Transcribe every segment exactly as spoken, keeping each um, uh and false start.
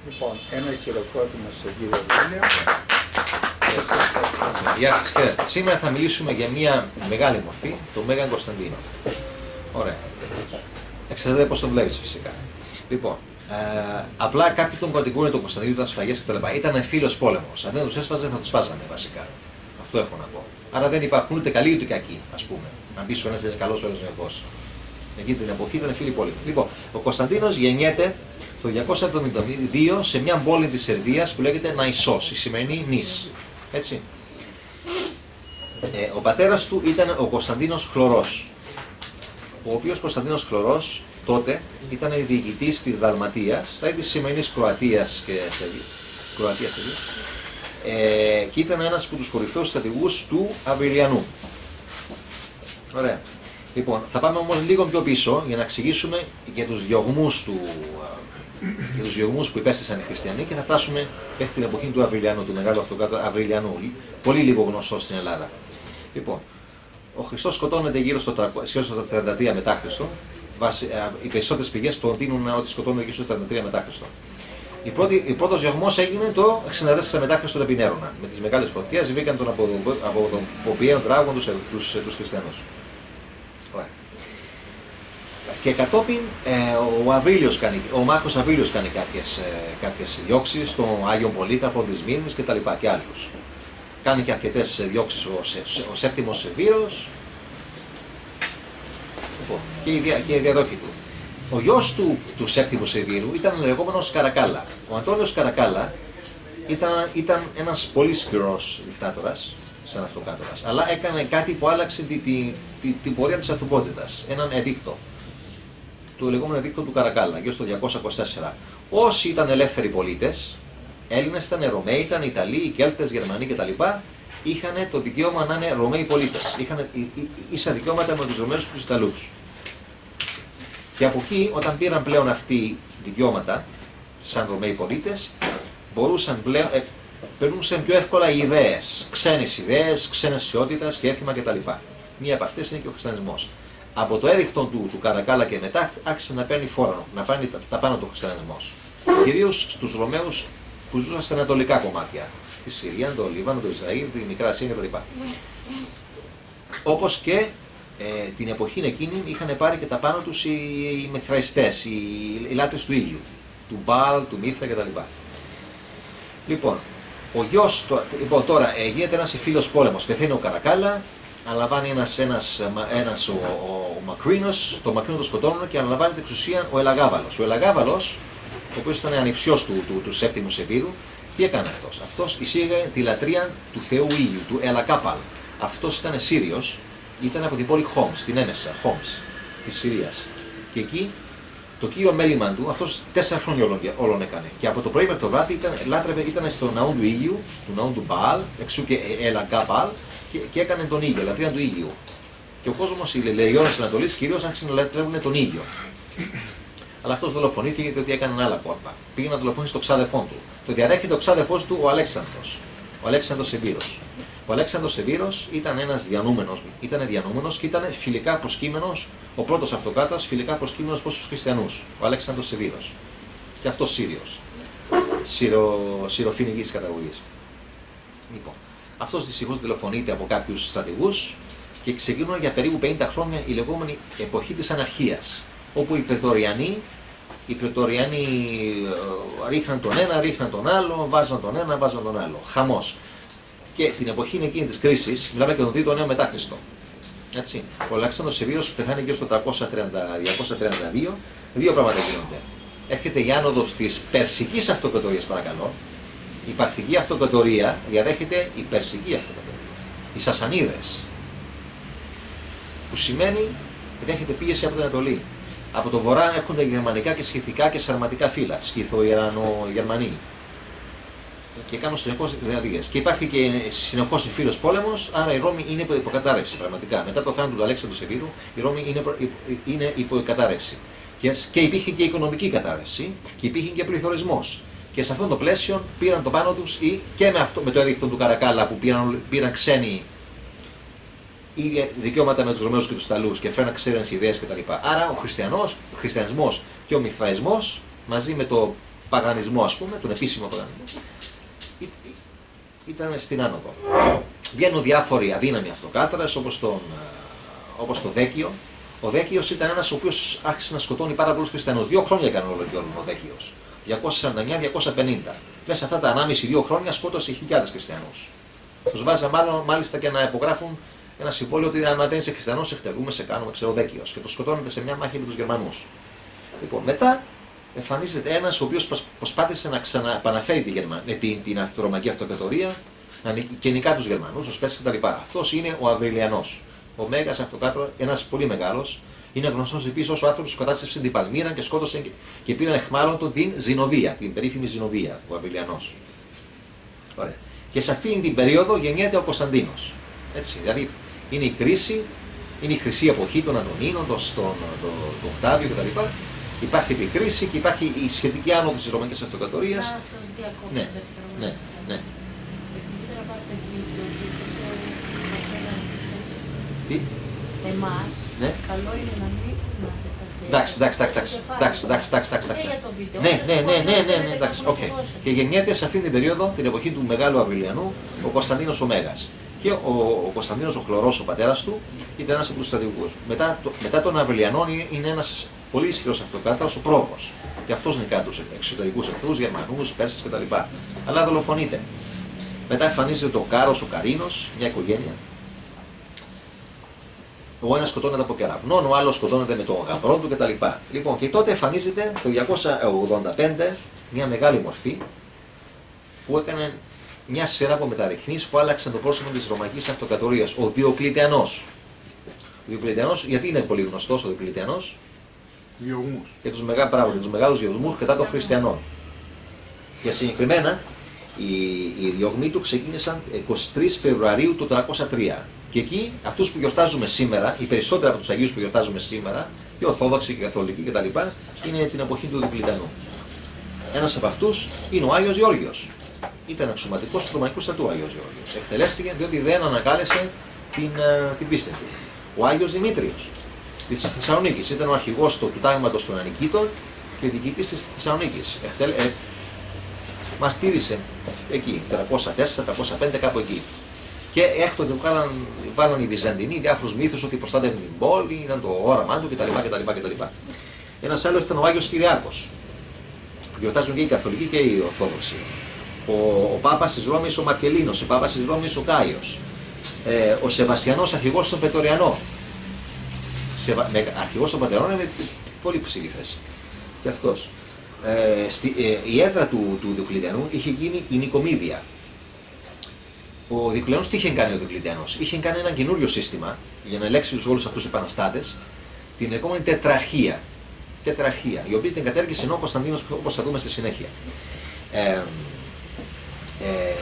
Λοιπόν, ένα χειροκρότημα στον κύριο Βίλιο. Γεια σας, χαίρετε. Σήμερα θα μιλήσουμε για μια μεγάλη μορφή, το Μέγαν Κωνσταντίνο. Ωραία. Εξαρτάται πώς τον βλέπεις φυσικά. Λοιπόν, ε, απλά κάποιοι τον κατηγορούν τον Κωνσταντίνο, ήταν σφαγές κτλ. Ήταν φίλος πόλεμος. Αν δεν τους έσφαζε, θα τους φάζανε βασικά. Αυτό έχω να πω. Άρα δεν υπάρχουν ούτε καλοί ούτε κακοί, ας πούμε. Να πεις ο ένας είναι καλός, ο άλλος είναι κακός. Εκείνη την εποχή ήταν φίλοι πόλεμοι. Λοιπόν, ο Κωνσταντίνος γεννιέται το διακόσια εβδομήντα δύο σε μια πόλη της Σερβίας που λέγεται Ναϊσός, η σημερινή Νης. Έτσι. Ε, ο πατέρας του ήταν ο Κωνσταντίνος Χλωρός, ο οποίος Κωνσταντίνος Χλωρός τότε ήταν διοικητής της Δαλματίας, δηλαδή της σημερινής Κροατίας και Σερβίας, Κροατίας, Σερβίας, ε, και ήταν ένας από τους κορυφαίους στρατηγούς του Αβριλιανού. Ωραία. Λοιπόν, θα πάμε όμως λίγο πιο πίσω για να εξηγήσουμε για τους διωγμούς του, για τους διωγμούς που υπέστησαν οι χριστιανοί και θα φτάσουμε μέχρι την εποχή του Αβριλιανού, του μεγάλου αυτοκράτου Αβριλιανού, πολύ λίγο γνωστό στην Ελλάδα. Λοιπόν, ο Χριστός σκοτώνεται γύρω στο τριάντα τρία μετά Χριστό. Οι περισσότερες πηγές τον δίνουν ότι σκοτώνεται γύρω στο τριάντα τρία μετά Χριστό. Η πρώτη, ο πρώτος διωγμός έγινε το εξήντα τέσσερα μετά Χριστό επί Νέρονα. Με τις μεγάλες φωτιές βρήκαν τον αποδοποποιημένο τράγον τους, τους, τους χριστιανούς. Ωραία. Και κατόπιν ε, ο, Αβρίλιος κάνει, ο Μάρκος Αβρίλιος κάνει κάποιες, ε, κάποιες διώξεις στον Άγιον Πολύκαρπο της Μύρνης και τα λοιπά και άλλους. Κάνει και αρκετές διώξεις ο, ο Σέπτιμος Σεβίρος και η, δια, και η διαδόχη του. Ο γιος του, του Σέπτιμου Σεβίρου ήταν ο λεγόμενος Καρακάλα. Ο Αντώνιος Καρακάλα ήταν, ήταν ένας πολύ σκληρός δικτάτορας, σαν αυτοκράτορας, αλλά έκανε κάτι που άλλαξε την τη, τη, τη πορεία της ανθρωπότητας. Έναν εδίκτο. Το λεγόμενο εδίκτο του Καρακάλα, γύρω στο διακόσια είκοσι τέσσερα. Όσοι ήταν ελεύθεροι πολίτες, Έλληνες ήταν, Ρωμαίοι ήταν, Ιταλοί, Κέλτες, Γερμανοί κτλ. Είχαν το δικαίωμα να είναι Ρωμαίοι πολίτες. Είχαν ίσα δικαιώματα με τους Ρωμαίους και τους Ιταλούς. Και από εκεί, όταν πήραν πλέον αυτοί δικαιώματα, σαν Ρωμαίοι πολίτες, μπορούσαν πλέον, ε, περνούσαν πιο εύκολα οι ιδέες. Ξένες ιδέες, ξένες ισότητας και έθιμα κτλ. Μία από αυτές είναι και ο χριστιανισμός. Από το έδεικτο του, του Καρακάλα και μετά άρχισε να παίρνει φόρο, να παίρνει τα, τα πάνω του χριστιανισμός. Κυρίως στους Ρωμαίους που ζούσαν στα ανατολικά κομμάτια. Τη Συρία, το Λίβανο, το Ισραήλ, τη Μικρά Ασία κτλ. Όπως και ε, την εποχή εκείνη είχαν πάρει και τα πάνω τους οι, οι μεθραϊστές, οι, οι λάτρες του ήλιου, του Μπάλ, του Μήθρα κτλ. Λοιπόν, ο γιος, το, λοιπόν τώρα ε, γίνεται ένας φίλος πόλεμος, πεθαίνει ο Καρακάλα, αναλαμβάνει ένας, ένας, ένας ο, ο, ο Μακρίνος, το Μακρίνο το σκοτώνουν και αναλαμβάνει την εξουσία ο Ελαγάβαλος. Ο Ελαγάβαλος, ο οποίος ήταν ανιψιός του, του, του Σέπτιμου Σεβίρου, τι έκανε αυτός? Αυτός εισήγαγε τη λατρεία του Θεού Ήλιου, του Ελακάπαλ. Αυτός ήταν Σύριος, ήταν από την πόλη Χόμς, την έμεσα, Χόμς, της Συρίας. Και εκεί το κύριο μέλημά του, αυτός τέσσερα χρόνια όλων, όλων έκανε. Και από το πρωί μέχρι το βράδυ ήταν, λάτρευε, ήταν στο ναό του Ήλιου, του ναού του Μπαάλ, εξού και Ελακάπαλ, και, και έκανε τον Ήλιο, λατρεία του Ήλιου. Και ο κόσμος, οι λεριώνες της Ανατολής, κυρίως άρχισαν να λατρεύουν τον Ήλιο. Αλλά αυτός δολοφονήθηκε γιατί έκανε άλλα κόρπα. Πήγε να δολοφονήσει τον ξάδερφό του. Το διαδέχεται ο ξάδερφός του ο Αλέξανδρος. Ο Αλέξανδρος Σεβίρος. Ο Αλέξανδρος Σεβίρος ήταν ένας διανούμενος, ήταν διανούμενος και ήταν φιλικά προσκύμενος, ο πρώτος αυτοκράτορας φιλικά προσκύμενος προς τους χριστιανούς. Ο Αλέξανδρος Σεβίρος. Και αυτός Σύριος. Συρο, Συροφοινικής καταγωγής. Λοιπόν, αυτός δυστυχώς δολοφονείται από κάποιους στρατηγούς και ξεκινούν για περίπου πενήντα χρόνια η λεγόμενη εποχή της αναρχίας. Όπου οι Πρετοριανοί, οι Πρετοριανοί ρίχναν τον ένα, ρίχναν τον άλλο, βάζαν τον ένα, βάζαν τον άλλο. Χαμός. Και την εποχή εκείνη της κρίσης, μιλάμε και τον τρίτο αιώνα μετά Χριστό. Έτσι. Ο Αλέξανδρος Σεβίρος πεθάνει γύρω στο τριακόσια τριάντα δύο. Δύο πράγματα γίνονται. Έρχεται η άνοδος της Περσικής Αυτοκρατορίας, παρακαλώ. Η Παρθική Αυτοκρατορία διαδέχεται η Περσική Αυτοκρατορία. Οι Σασανίδες. Που σημαίνει δέχεται πίεση από την Ανατολή. Από το βορρά έρχονται γερμανικά και σχηθικά και σαρματικά φύλλα. Σχηθο-Ιρανο-Γερμανοί. Και κάνουν συνεχώς δυνατικές. Και υπάρχει και συνεχώς φίλος πόλεμος, άρα η Ρώμη είναι υπό υποκατάρρευση πραγματικά. Μετά το θάνατο του Αλέξανδρου Σεβίρου, η Ρώμη είναι, είναι υπό κατάρρευση. Και, και υπήρχε και οικονομική κατάρρευση και υπήρχε και πληθωρισμός. Και σε αυτό το πλαίσιο πήραν το πάνω τους ή και με, αυτό, με το έδεικτο του Καρακάλα που πήραν, πήραν ξένοι ίδια δικαιώματα με τους Ρωμαίους και τους Ιταλούς και φέρναν ξένες ιδέες κτλ. Άρα ο, χριστιανός, ο χριστιανισμός και ο μυθραϊσμός μαζί με το παγανισμό, ας πούμε, τον επίσημο παγανισμό, ήταν στην άνοδο. Βγαίνουν διάφοροι αδύναμοι αυτοκράτορες, όπως, τον, όπως το Δέκιο. Ο Δέκιος ήταν ένας ο οποίος άρχισε να σκοτώνει πάρα πολλούς χριστιανούς. Δύο χρόνια έκανε όλο και όλο ο Δέκιος. διακόσια σαράντα εννιά διακόσια πενήντα. Μέσα αυτά τα ανάμιση δύο χρόνια σκότωσε χιλιάδες χριστιανούς. Τους βάζα μάλλον, μάλιστα και να υπογράφουν ένα συμβόλαιο ότι αν δεν είσαι χριστιανός, σε χτερούμε, σε κάνουμε, ξέρω, Δέκιος. Και το σκοτώνεται σε μια μάχη με τους Γερμανούς. Λοιπόν, μετά εμφανίζεται ένας ο οποίος προσπάθησε να ξαναεπαναφέρει τη Γερμα... την, την Ρωμαϊκή Αυτοκρατορία και νικά τους Γερμανούς, τους Πέρσες κτλ. Αυτός είναι ο Αυρελιανός. Ο Μέγας Αυτοκράτορας, ένας πολύ μεγάλος, είναι γνωστός επίσης ως ο άνθρωπος που κατάστρεψε την Παλμύρα και σκότωσε και, και πήραν αιχμάλωτο την Ζηνοβία, την περίφημη Ζηνοβία, ο Αυρελιανός. Ωραία. Και σε αυτήν την περίοδο γεννιέται ο Κωνσταντίνος. Έτσι, δηλαδή είναι η κρίση, είναι η χρυσή εποχή των Αντωνίνων, των το, το, το Οκτάβιο κτλ. Υπάρχει η κρίση και υπάρχει η σχετική άνοδος της Ρωμαϊκής Αυτοκρατορίας. Να σας διακόψω. Ναι, ναι, ναι. Τι? Εμάς, ναι. καλό είναι να μην... Εντάξει, εντάξει, εντάξει, εντάξει, εντάξει, εντάξει, εντάξει. Ναι, ναι, ναι, ναι, ναι, ναι, εντάξει, οκ. Και γεννιέται σε αυτήν την περίοδο, την εποχή του Μεγάλου Αυρελιανού, ο Κωνσταντίνος ο Μέγας. Και ο, ο Κωνσταντίνος ο Χλωρός, ο πατέρας του, ήταν ένας από τους στρατηγικούς. Μετά, το, μετά τον Αυρελιανών είναι ένας πολύ ισχυρός αυτοκράτορας, ο Πρόβος. Και αυτός νικά τους εξωτερικούς εχθρούς, Γερμανούς, Πέρσες κτλ. Αλλά δολοφονείται. Μετά εμφανίζεται ο Κάρος, ο Καρίνος, μια οικογένεια. Ο ένας σκοτώνεται από κεραυνόν, ο άλλος σκοτώνεται με τον γαμπρό του κτλ. Λοιπόν, και τότε εμφανίζεται το διακόσια ογδόντα πέντε μια μεγάλη μορφή που έκανε μια σειρά από μεταρρυθμίσεις που άλλαξαν το πρόσωπο της Ρωμαϊκής Αυτοκρατορίας. Ο Διοκλητιανός. Ο Διοκλητιανός, γιατί είναι πολύ γνωστός ο Διοκλητιανός? Διωγμούς. Για τους, μεγά, πράγμα, για τους μεγάλους διωγμούς κατά των χριστιανών. Και συγκεκριμένα οι, οι διωγμοί του ξεκίνησαν εικοστή τρίτη Φεβρουαρίου του τριακόσια τρία. Και εκεί αυτούς που γιορτάζουμε σήμερα, οι περισσότεροι από τους Αγίους που γιορτάζουμε σήμερα, οι Ορθόδοξοι και οι Καθολικοί κτλ., είναι την εποχή του Διοκλητιανού. Ένας από αυτούς είναι ο Άγιος Γεώργιος. Ήταν αξιωματικός του Ρωμαϊκού στρατού ο Άγιος Γεώργιος. Εκτελέστηκε διότι δεν ανακάλεσε την, την πίστη του. Ο Άγιος Δημήτριος της Θεσσαλονίκης ήταν ο αρχηγός του τάγματος των Ανικήτων και διοικητής της Θεσσαλονίκης. Εκτελ, ε, μαρτύρησε εκεί, τριακόσια τέσσερα τριακόσια πέντε κάπου εκεί. Και έκτοτε βάλαν, βάλαν οι Βυζαντινοί διάφορους μύθους ότι προστάτευε την πόλη, ήταν το όραμά του κτλ. κτλ, κτλ. Ένας άλλος ήταν ο Άγιος Κυριάκος. Γιορτάζουν και οι Καθολικοί και οι Ορθόδοξοι. Ο, ο Πάπας της Ρώμης ο Μακελίνος, ο Πάπας της Ρώμης ο Κάιος. Ε, ο Σεβαστιανός αρχηγός των Πετωριανών. Αρχηγός των Πετωριανών είναι πολύ ψηλή θέση. Και αυτός. Ε, στη, ε, η έδρα του, του Διοκλητιανού είχε γίνει η Νικομίδια. Ο Διοκλητιανός τι είχε κάνει ο Διοκλητιανός? Είχε κάνει ένα καινούριο σύστημα για να ελέγξει τους όλους αυτούς τους επαναστάτες, την λεγόμενη τετραρχία. Τετραρχία, η οποία την κατέργησε ενώ ο Κωνσταντίνος, όπως θα δούμε στη συνέχεια. Ε, ε,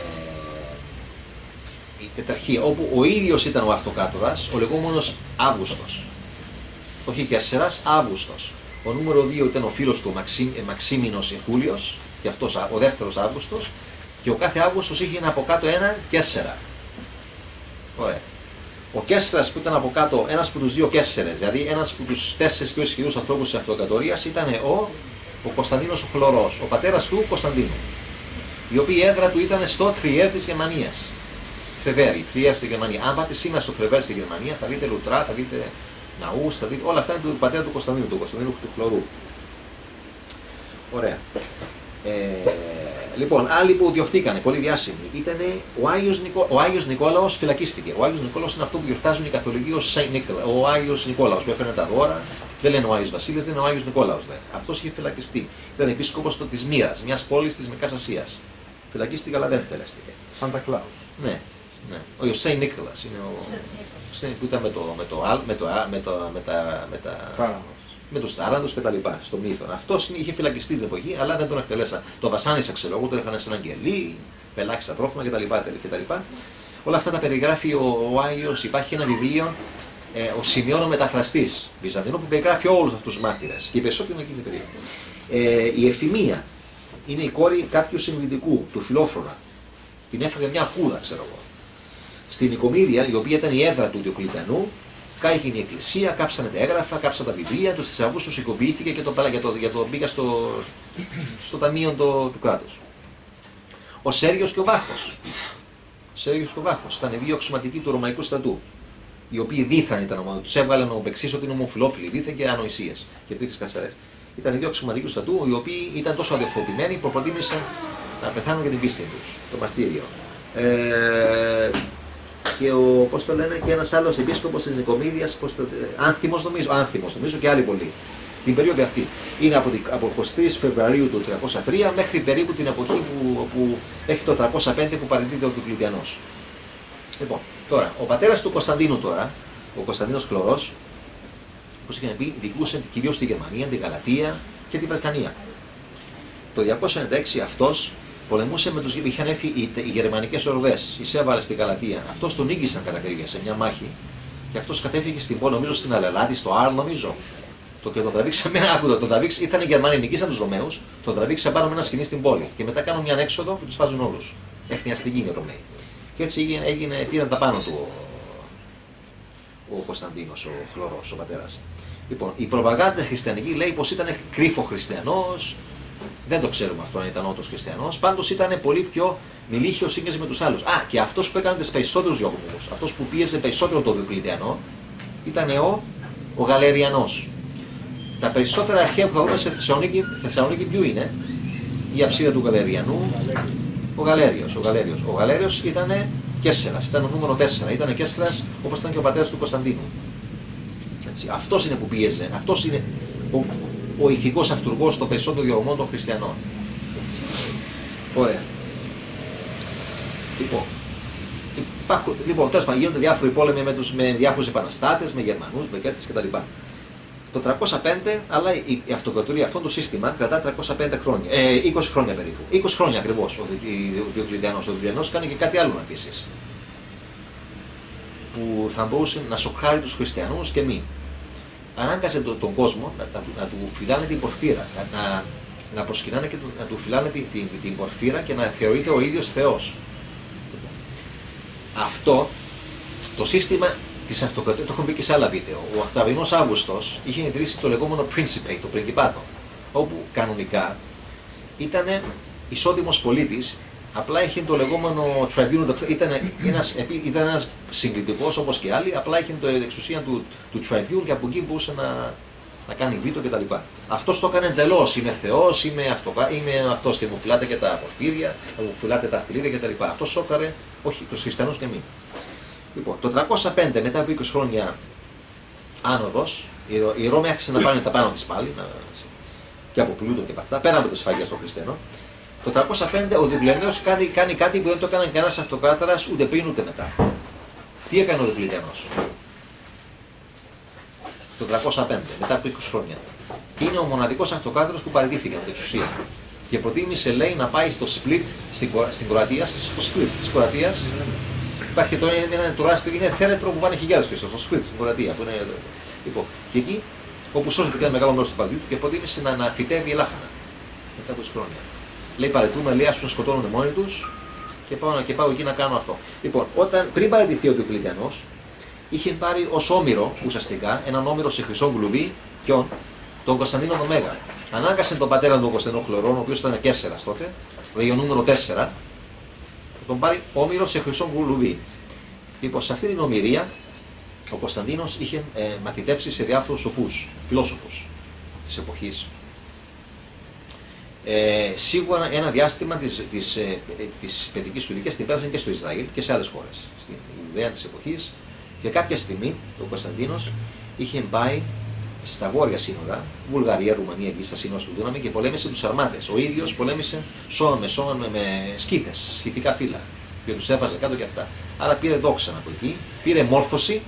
η τετραρχία, όπου ο ίδιος ήταν ο αυτοκράτορας, ο λεγόμενος Αύγουστος. Όχι Κέσσερας, Αύγουστος. Ο νούμερο δύο ήταν ο φίλος του Μαξί, Μαξίμινος Ιχούλιος, και αυτός ο δεύτερος Αύγουστος, και ο κάθε Αύγουστος είχε από κάτω έναν Κέσσερα. Ωραία. Ο Κέσσερας που ήταν από κάτω, ένας από τους δύο Κέσσερες, δηλαδή ένας από τους τέσσερις πιο ισχυρούς ανθρώπους της αυτοκρατορίας, ήταν ο, ο Κωνσταντίνος ο Χλωρός, ο πατέρας του Κωνσταντίνου, η οποία έδρα του ήταν στο Τριέρ της Γερμανίας. Τρεβέρι, Τριέρ στη Γερμανία. Αν πάτε σήμερα στο Τρεβέρ στη Γερμανία, θα δείτε λουτρά, θα δείτε ναούς, θα δείτε όλα αυτά είναι του πατέρα του Κωνσταντίνου, του Κωνσταντίνου του Χλωρού. Ωραία. Ε, λοιπόν, άλλοι που διωχτήκανε, πολύ διάσημοι, ήταν ο Άγιος, Νικο... ο Άγιος Νικόλαος φυλακίστηκε. Ο Άγιος Νικόλαος είναι αυτό που γιορτάζουν οι Καθολικοί ως Saint Nicholas. Ο Άγιος Νικόλαος που έφερε τα δώρα, δεν λένε ο Άγιος Βασίλης, δεν είναι ο Άγιος Νικόλαος. Αυτός είχε φυλακιστεί. Ήταν επίσκοπος της Μοίρας, μιας πόλης της Μικράς Ασίας. Φυλακίστηκε, αλλά δεν εκτελέστηκε. Σάντα Κλάους. Ναι, ναι. Ο Saint Nicholas είναι ο. Που ήταν με το. με το. με το. με το. με τα. με τα... με τους τάραντους και τα λοιπά, στο μύθο. Αυτός είχε φυλακιστεί την εποχή, αλλά δεν τον εκτελέσα. Το βασάνισα, ξέρω εγώ, το είχαν σε έναν κελί, πελάξα τρόφιμα κτλ. Όλα αυτά τα περιγράφει ο, ο Άγιος. Υπάρχει ένα βιβλίο, ε, ο Σημειώνο Μεταφραστής Βυζαντινό, που περιγράφει όλους αυτούς τους μάρτυρες. Και οι περισσότεροι είναι εκείνη την περίοδο. Ε, η Εφημία είναι η κόρη κάποιου συνειδητικού, του Φιλόφρονα. Την έφαγε μια χούδα, ξέρω εγώ. Στην Νικομίδια, η οποία ήταν η έδρα του Διοκλητιανού, Κάηκε η εκκλησία, κάψανε τα έγγραφα, κάψαν τα βιβλία του, στις Αυγούστου οικοποιήθηκε και το, για το, για το μπήκα στο, στο ταμείο το, του κράτους. Ο Σέργιος και ο Βάχος. Ο Σέργιος και ο Βάχος ήταν δύο αξιωματικοί του Ρωμαϊκού στρατού, οι οποίοι δίθαν ήταν ομάδα. Τους έβγαλαν ο Μπεξής ότι είναι ομοφυλόφιλοι, δίθεν και ανοησίες και τρίχες κατσαρές. Ήταν οι δύο αξιωματικοί του στρατού, οι οποίοι ήταν τόσο αδερφοποιημένοι που προτίμησαν να πεθάνουν για την πίστη τους, το μαρτύριο. Ε, και ο, πώς το λένε, και ένας άλλος επίσκοπος της Νικομίδειας, πώς το, Άνθιμος νομίζω, Άνθιμος νομίζω και άλλοι πολλοί. Την περίοδο αυτή είναι από, από εικοστή τρίτη Φεβρουαρίου του τριακόσια τρία μέχρι περίπου την εποχή που, που έχει το τριακόσια πέντε που παραιτείται ο Διοκλητιανός. Λοιπόν, τώρα, ο πατέρας του Κωνσταντίνου τώρα, ο Κωνσταντίνος Χλωρός, όπως είχαν πει, δικούσε κυρίως τη Γερμανία, τη Γαλατία και τη Βρετανία. Το διακόσια ενενήντα έξι αυτός πολεμούσε με τους είχαν έρθει οι, οι γερμανικές ορδές, εισέβαλε στη Γαλατία. Αυτός τον νίκησαν κατά ακρίβεια σε μια μάχη και αυτός κατέφυγε στην πόλη, νομίζω στην Αλελάτη, στο Άρ, νομίζω. Το και τον τραβήξαμε ένα άκουδο. Τον τραβήξε, ήταν οι Γερμανοί, νικήσαν τους Ρωμαίους, τον τραβήξαν πάνω με ένα σκηνή στην πόλη. Και μετά κάνουν μια ανέξοδο και τους φάζουν όλους. Ευθυνιαστικοί είναι οι Ρωμαίοι. Και έτσι έγινε, έγινε, πήραν τα πάνω του ο, ο Κωνσταντίνος, ο Χλωρός, ο πατέρας. Λοιπόν, η προπαγάνδα χριστιανική λέει πως ήταν κρύφο χριστιανός. Δεν το ξέρουμε αυτό αν ήταν όντως χριστιανός. Πάντως ήταν πολύ πιο μιλήχιο σύγκριση με τους άλλους. Α, και αυτός που έκανε τις περισσότερους διωγμούς, αυτός που πίεζε περισσότερο τον Διοκλητιανό, ήταν ο, ο Γαλεριανός. Τα περισσότερα αρχαία που θα δούμε σε Θεσσαλονίκη, Θεσσαλονίκη ποιο είναι? Η αψίδα του Γαλεριανού, ο Γαλέριος. Ο Γαλέριος, ο Γαλέριος ήταν Κέσσερας, ήταν ο νούμερο τέσσερα. Ήταν Κέσσερας όπως ήταν και ο πατέρας του Κωνσταντίνου. Έτσι, αυτός είναι που πίεζε, αυτός είναι ο, ο ηθικός αυτουργός των περισσότερων διωγμών των χριστιανών. Ωραία. Λοιπόν, υπάρχουν, λοιπόν τέλος πάντων γίνονται διάφοροι πόλεμοι με, τους, με διάφορους επαναστάτες, με Γερμανούς, με Κέρτες κτλ. Το τριακόσια πέντε, αλλά η, η αυτοκρατορία, αυτό το σύστημα κρατά τριακόσια πέντε χρόνια, ε, είκοσι χρόνια περίπου. είκοσι χρόνια ακριβώς ο, ο Διοκλητιανός. Ο Διοκλητιανός κάνει και κάτι άλλο επίσης, που θα μπορούσε να σοκάρει τους χριστιανούς και μη. Ανάγκασε το, τον κόσμο να, να, να του φυλάνε την πορφύρα, να, να, να προσκυνάνε και να του φυλάνε την, την, την πορφύρα και να θεωρείται ο ίδιος Θεός. Αυτό το σύστημα της αυτοκρατορίας, το έχουμε πει και σε άλλα βίντεο. Ο Οκταβιανός Αύγουστος είχε ιδρύσει το λεγόμενο Principate, το Πριγκιπάτο, όπου κανονικά ήταν ισότιμος πολίτης, απλά είχε το λεγόμενο Tribunal, ήταν ένας, ήταν ένας συγκριτικός όπως και άλλοι, απλά είχε την εξουσία του, του Tribune και από εκεί μπορούσε να, να κάνει βίτο κτλ. Αυτός το έκανε εντελώς, είμαι Θεός, είμαι, αυτοκα, είμαι αυτός και μου φυλάτε και τα πορφύρια, μου φυλάτε τα αυτιλίδια κτλ. Αυτός σώκαρε, όχι, τους χριστιανούς και μη. Λοιπόν, το τριακόσια πέντε, μετά από είκοσι χρόνια άνοδος, οι Ρώμοι άρχισαν να πάνε τα πάνω της πάλι, να, και από πλούτο και από αυτά, πέρα από τις σφαγές των χριστιανών. Το τριακόσια πέντε ο Διοκλητιανός κάνει, κάνει κάτι που δεν το έκανε κανένας αυτοκράτορας ούτε πριν ούτε μετά. Τι έκανε ο Διοκλητιανός το τριακόσια πέντε, μετά από είκοσι χρόνια? Είναι ο μοναδικός αυτοκράτορας που παραιτήθηκε από την εξουσία και προτίμησε, λέει, να πάει στο Split στην, στην Κροατία, στο Split της Κροατίας. Υπάρχει τώρα ένα τεράστιο, είναι θέρετρο που πάνε χιλιάδες πίσω, στο Split στην Κροατία. Που είναι, λοιπόν, και εκεί όπου σώζεται και ένα μεγάλο μέρος του παντιού του και προτίμησε να, να φυτεύει λάχανα μετά από είκοσι χρόνια. Λέει, παρετούμε, λέει, ας τους σκοτώνουν μόνοι τους και πάω, και πάω εκεί να κάνω αυτό. Λοιπόν, όταν, πριν παραιτηθεί ο Διοκλητιανός, είχε πάρει ως όμηρο ουσιαστικά έναν όμηρο σε χρυσό γλουβί, ποιον? Τον Κωνσταντίνο τον Μέγα. Ανάγκασε τον πατέρα του Κωνσταντίνο Χλωρών, ο οποίος ήταν Κέσσερας τότε, δηλαδή ο νούμερο τέσσερα, τον πάρει όμηρο σε χρυσό γλουβί. Λοιπόν, σε αυτή την ομηρία ο Κωνσταντίνος είχε ε, μαθητεύσει σε διάφορους σοφούς, φιλόσοφους της εποχής. Ε, σίγουρα ένα διάστημα της, της, ε, της παιδικής του ηλικίας την πέρασαν και στο Ισραήλ και σε άλλες χώρες. Στην Ιουδαία της εποχής και κάποια στιγμή ο Κωνσταντίνος είχε πάει στα βόρεια σύνορα, Βουλγαρία, Ρουμανία, εκεί στα σύνορα του Δούναμι και πολέμησε τους αρμάτες. Ο ίδιος πολέμησε σώμα με σώμα με, με σκήθες, σκηθικά φύλλα και τους έβαζε κάτω και αυτά. Άρα πήρε δόξα από εκεί, πήρε μόρφωση,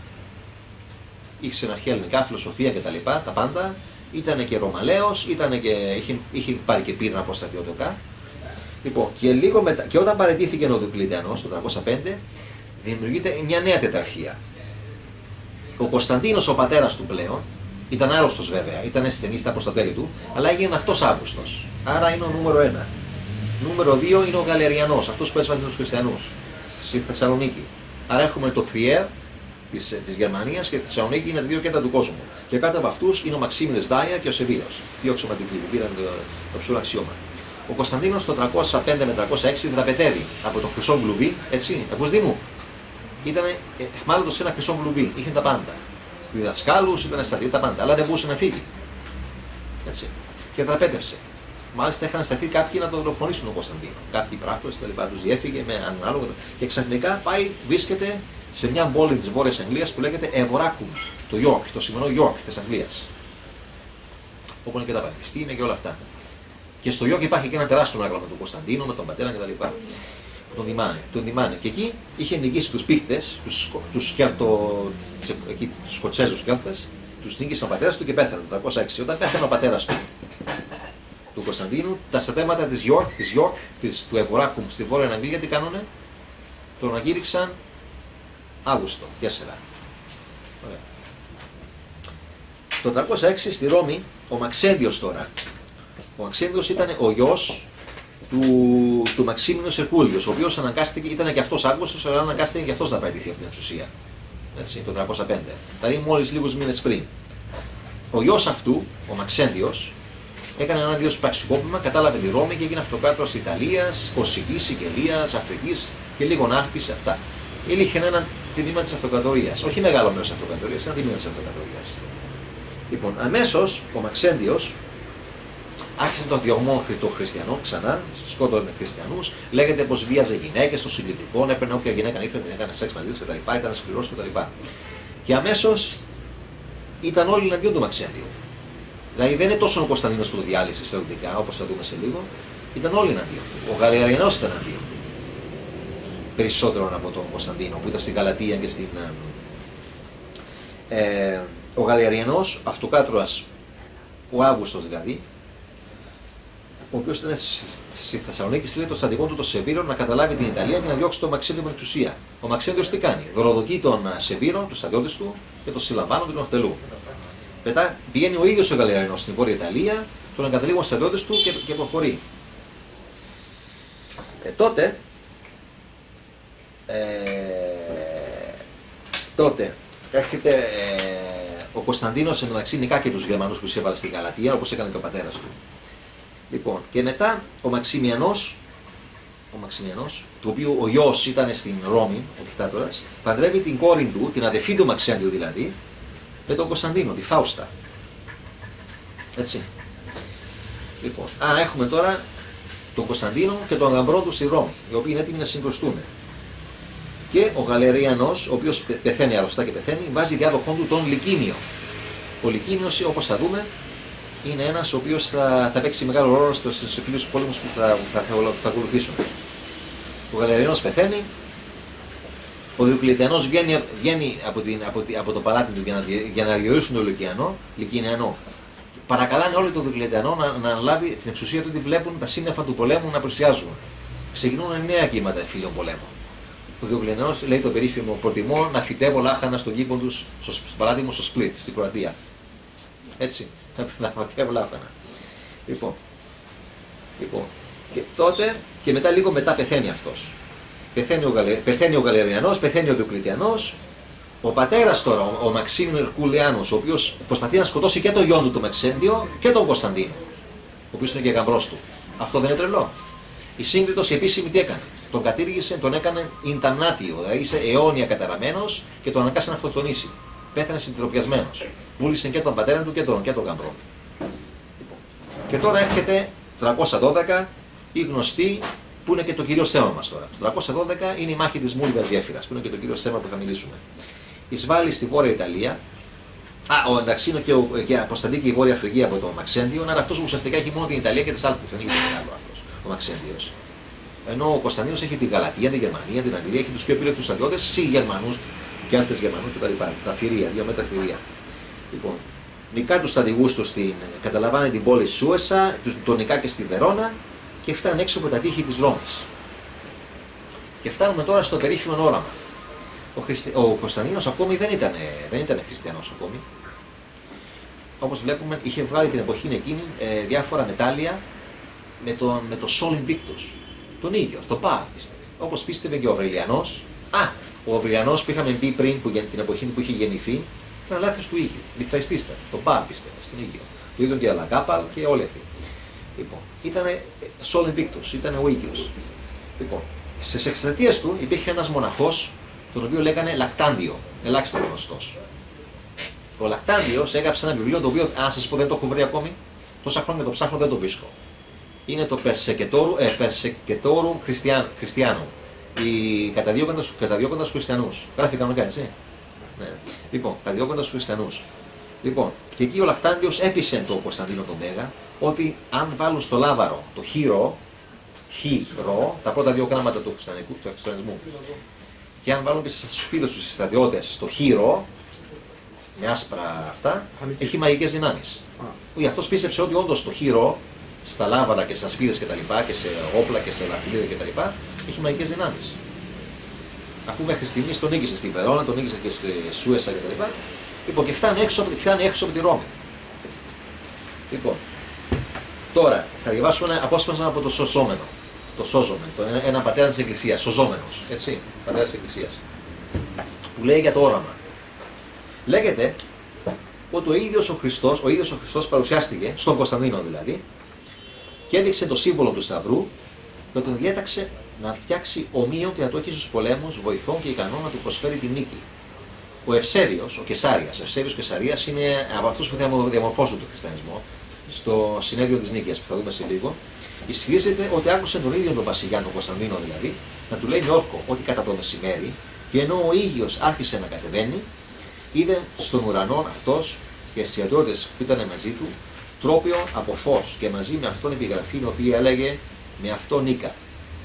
ήξερε αρχαία ελληνικά, φιλοσοφία κτλ. Τα, τα πάντα. Ήταν και Ρωμαλαίος, ήταν και, είχε, είχε πάρει και πύρνα από στρατιωτικά. Λοιπόν, και, λίγο μετά, και όταν παραιτήθηκε ο Διοκλητιανός το τριακόσια πέντε, δημιουργείται μια νέα τεταρχία. Ο Κωνσταντίνος, ο πατέρας του πλέον, ήταν άρρωστος βέβαια, ήταν ασθενής στα προς τα τέλη του, αλλά έγινε αυτός Αύγουστος. Άρα είναι ο νούμερο ένα. Νούμερο δύο είναι ο Γαλεριανός, αυτός που έσβαζε τους χριστιανούς στη Θεσσαλονίκη. Άρα έχουμε το Τριέρ, της, της Γερμανίας και τη Θεσσαλονίκη είναι τα δύο κέντρα του κόσμου. Και κάτω από αυτούς είναι ο Μαξίμιλες Ντάια και ο Σεβίρος. Δύο αξιωματικοί που πήραν το, το ψηλό αξίωμα. Ο Κωνσταντίνος το τριακόσια πέντε με τριακόσια έξι δραπετεύει από το χρυσό κλουβί, έτσι, ακούς Δήμου. Ήταν εχμάλωτος σε ένα χρυσό κλουβί, είχε τα πάντα. Διδασκάλους, ήταν στρατιώτη, τα πάντα, αλλά δεν μπορούσε να φύγει. Έτσι. Και δραπέτευσε. Μάλιστα είχαν σταθεί κάποιοι να το δολοφονήσουν τον Κωνσταντίνο. Κάποιοι πράκτορες κτλ. Τους διέφυγε με ανάλογο. Και ξαφνικά πάει, βρίσκεται σε μια πόλη της Βόρειας Αγγλίας που λέγεται Εβοράκουμ, το York, το σημερινό York της Αγγλίας. Όπου είναι και τα πανεπιστήμια και όλα αυτά. Και στο York υπάρχει και ένα τεράστιο άγαλμα με τον Κωνσταντίνο, με τον πατέρα κτλ. Που τον τιμάνε. Τον τιμάνε. Και εκεί είχε νικήσει τους πίχτες, τους, τους, σκέλτο, τους Σκοτσέζους Κέλτες, τους νίκησε ο πατέρας του και πέθανε το τριακόσια έξι. Όταν πέθανε ο πατέρας του, του Κωνσταντίνου, τα στρατεύματα της York, της York της, του Εβοράκουμ στη Βόρεια Αγγλία τι κάνουνε, τον ανακήρυξαν Αύγουστο, τέσσερα. Ωραία. Το τριακόσια έξι στη Ρώμη, ο Μαξέντιος τώρα. Ο Μαξέντιος ήταν ο γιος του, του Μαξίμινος Ερκούλιος, ο οποίος αναγκάστηκε, ήταν και αυτός Αύγουστος, αλλά αναγκάστηκε και αυτός να παραιτηθεί από την εξουσία. Έτσι, το τριακόσια πέντε. Δηλαδή μόλις λίγους μήνες πριν. Ο γιος αυτού, ο Μαξέντιος, έκανε ένα δύο πραξικόπημα, κατάλαβε τη Ρώμη και έγινε αυτοκράτορας Ιταλίας, Κορσικής, Σικελίας, Αφρικής και λίγο Ναύπης, αυτά. Είχε ένα τμήμα της αυτοκρατορίας. Όχι μεγάλο μέρος της αυτοκρατορίας, ένα τμήμα της αυτοκρατορίας. Λοιπόν, αμέσως ο Μαξέντιος άρχισε τον διωγμό των χριστιανών ξανά, σκότωνε χριστιανούς, λέγεται πως βίαζε γυναίκες στο συλλητικό, έπαιρνε όποια γυναίκα ήθελε, την έκανε σεξ μαζί της κτλ. Ήταν σκληρός κτλ. Και αμέσως ήταν όλοι εναντίον του Μαξέντιου. Δηλαδή δεν είναι τόσο ο Κωνσταντίνος που το διάλυσε στρατιωτικά, όπως θα δούμε σε λίγο, ήταν όλοι εναντίον του. Ο Γαλιαριανός ήταν εναντίον του. Περισσότερο από τον Κωνσταντίνο που ήταν στη Γαλατία και στην. Ε, ο Γαλιαριανός, αυτοκράτορας, ο Αύγουστος δηλαδή, ο οποίος ήταν στη Θεσσαλονίκη, στείλε το στρατηγό του, το Σεβίρο, να καταλάβει την Ιταλία και να διώξει τον Μαξέντιο με εξουσία. Ο Μαξέντιος τι κάνει, δωροδοκεί τον Σεβίρο, τους στρατιώτες του και τον συλλαμβάνουν και τον εκτελούν. Μετά πηγαίνει ο ίδιος ο Γαλιαριανός στην Βόρεια Ιταλία, τον εγκαταλείγουν στους στρατιώτες του και, και προχωρεί. Ε, τότε, ε, τότε έρχεται ε, ο Κωνσταντίνος εντωμεταξύ νικά και τους Γερμανούς που εισέβαλε στην Γαλατία, όπως έκανε και ο πατέρας του. Λοιπόν, και μετά ο Μαξιμιανός, ο Μαξιμιανός, του οποίου ο γιος ήταν στην Ρώμη, ο δικτάτορας, παντρεύει την κόρη του, την αδελφή του Μαξέντιου δηλαδή, με τον Κωνσταντίνο, τη Φάουστα. Έτσι. Λοιπόν, άρα έχουμε τώρα τον Κωνσταντίνο και τον γαμπρό του στη Ρώμη, οι οποίοι είναι έτοιμοι να συγκρουστούν. Και ο Γαλεριανός, ο οποίος πεθαίνει αρρωστά και πεθαίνει, βάζει διάδοχόν του τον Λικίνιο. Ο Λικίνιος, όπως θα δούμε, είναι ένας ο οποίος θα, θα παίξει μεγάλο ρόλο στους φίλους πόλεμους που θα, θα, θα, θα ακολουθήσουν. Ο Γαλεριανός πεθαίνει, ο Διοκλητιανός βγαίνει, βγαίνει από, την, από, την, από το παλάτι του για να, για να διορίσουν τον Λικιανό, Λικινιανό. Παρακαλάνε όλοι τον Διοκλητιανό να, να λάβει την εξουσία του, ότι βλέπουν τα σύννεφα του πολέμου να πλησιάζουν. Ξεκινούν νέα κύματα εμφύλιων πολέμων. Ο Διοκλητιανός λέει το περίφημο: προτιμώ να φυτεύω λάχανα στον κήπο του, στο, στο παράδειγμα στο Σπλίτ, στην Κροατία. Έτσι. Να φυτεύω λάχανα. Λοιπόν. Λοιπόν. Και τότε και μετά, λίγο μετά, πεθαίνει αυτός. Πεθαίνει ο, Γαλε... πεθαίνει ο Γαλεριανός, πεθαίνει ο Διοκλητιανός. Ο πατέρας τώρα, ο, ο Μαξίμινος Ερκουλιάνος, ο οποίος προσπαθεί να σκοτώσει και τον γιο του, τον Μαξέντιο, και τον Κωνσταντίνο, ο οποίος είναι και γαμπρός του. Αυτό δεν είναι τρελό? Η σύγκριτος, η επίσημη, τι έκανε? Τον κατήργησε, τον έκανε ιντανάτιο, δηλαδή είσαι αιώνια καταραμένος και τον αναγκάσε να αυτοκτονήσει. Πέθανε συντροπιασμένος. Πούλησε και τον πατέρα του και τον, και τον γαμπρό. Λοιπόν. Και τώρα έρχεται το τριακόσια δώδεκα, η γνωστή, που είναι και το κυρίως θέμα μας τώρα. Το τριακόσια δώδεκα είναι η μάχη της Μούλβας Γέφυρας, που είναι και το κυρίως θέμα που θα μιλήσουμε. Εισβάλλει στη Βόρεια Ιταλία. Α, ο, εντάξει, είναι και, ο, και αποστατεί και η Βόρεια Αφρική από το Μαξέντιο, αλλά αυτός ουσιαστικά έχει μόνο την Ιταλία και τις Άλπες. Δεν έχει το μεγάλο αυτός, ο Μαξέντιος. Ενώ ο Κωνσταντίνος έχει την Γαλατία, την Γερμανία, την Αγγλία, έχει τους πιο επιλεκτούς στρατιώτες, σι Γερμανούς και Άλτες Γερμανούς κτλ. Τα θηρία, δύο μέτρα θηρία. Λοιπόν, νικά τους στρατηγούς του, καταλαμβάνει την πόλη Σούεσα, τον νικά και στη Βερόνα και φτάνει έξω από τα τείχη της Ρώμης. Και φτάνουμε τώρα στο περίφημο όραμα. Ο, Χριστι... ο Κωνσταντίνος ακόμη δεν ήταν, δεν ήταν χριστιανός ακόμη. Όπως βλέπουμε, είχε βγάλει την εποχή εκείνη ε, διάφορα μετάλλια με τον, με το Sol Invictus, τον ίδιο, το Πα πίστευε. Όπως πίστευε και ο Αυρελιανός. Α, Ο Αυριανός που είχαμε πει πριν, που, την εποχή που είχε γεννηθεί, ήταν λάθος του Ήγιου. Μυθραϊστής ήταν. Τον Μπάλ πίστευε στον Ήγιο. Το ίδιο και η Αλαγκάπαλ και όλοι αυτοί. Λοιπόν, ήταν Sol Invictus, ήταν ο Ήγιος. Λοιπόν, στις εκστρατείες του υπήρχε ένας μοναχός, τον οποίο λέγανε Λακτάντιο, ελάχιστα γνωστός. Ο Λακτάντιος έγραψε ένα βιβλίο το οποίο, αν σας πω δεν το έχω βρει ακόμη, τόσα χρόνια το ψάχνω δεν το βρίσκω. Είναι το Persecutorum Christianum. Οι καταδιώκοντας χριστιανούς. Γράφει κανονικά, έτσι. Ναι. Λοιπόν, καταδιώκοντας χριστιανούς. Λοιπόν, και εκεί ο Λακτάντιος έπεισε τον Κωνσταντίνο τον Μέγα ότι αν βάλουν στο λάβαρο το χείρο, χείρο, τα πρώτα δύο γράμματα του χριστιανισμού, και αν βάλουν και στις σπίδες τους οι στρατιώτες το χείρο, με άσπρα αυτά, έχει μαγικές δυνάμεις. Γι' αυτός πίστεψε ότι όντως το χείρο, στα λάβαρα και σε ασπίδες και τα λοιπά, και σε όπλα και σε λαφιλίδια και τα λοιπά, έχει μαγικές δυνάμεις. Αφού μέχρι στιγμής τον νίκησε στη Βερόνα, τον νίκησε και στη Σούεσα και τα λοιπά. Λοιπόν, και φτάνει έξω, φτάνει έξω από τη Ρώμη. Λοιπόν, τώρα θα διαβάσω ένα απόσπασμα από το Σωζόμενο. Το Σώζομεν, το ένα, ένα πατέρα της Εκκλησίας, Σωζόμενος, έτσι, πατέρα της Εκκλησίας, που λέει για το όραμα. Λέγεται ότι ο ίδιος ο Χριστός, ο ίδιος ο Χριστός παρουσιάστηκε, στον Κωνσταντίνο δηλαδή, και έδειξε το σύμβολο του Σταυρού και τον διέταξε να φτιάξει ομοίων και να το έχει στους πολέμους, βοηθών και ικανό να του προσφέρει τη νίκη. Ο Ευσέβιος, ο Κεσάριας, ο Ευσέβιος Κεσαρίας είναι από αυτούς που θα διαμορφώσουν τον χριστιανισμό, στο συνέδριο της Νίκαιας που θα δούμε σε λίγο. Ισχυρίζεται ότι άκουσε τον ίδιο τον βασιλιά, τον Κωνσταντίνο δηλαδή, να του λέει με όρκο ότι κατά το μεσημέρι, και ενώ ο ήλιος άρχισε να κατεβαίνει, είδε στον ουρανό αυτός και οι στρατιώτες που ήταν μαζί του τρόπιο από φως και μαζί με αυτόν επιγραφή η οποία έλεγε με αυτό νίκα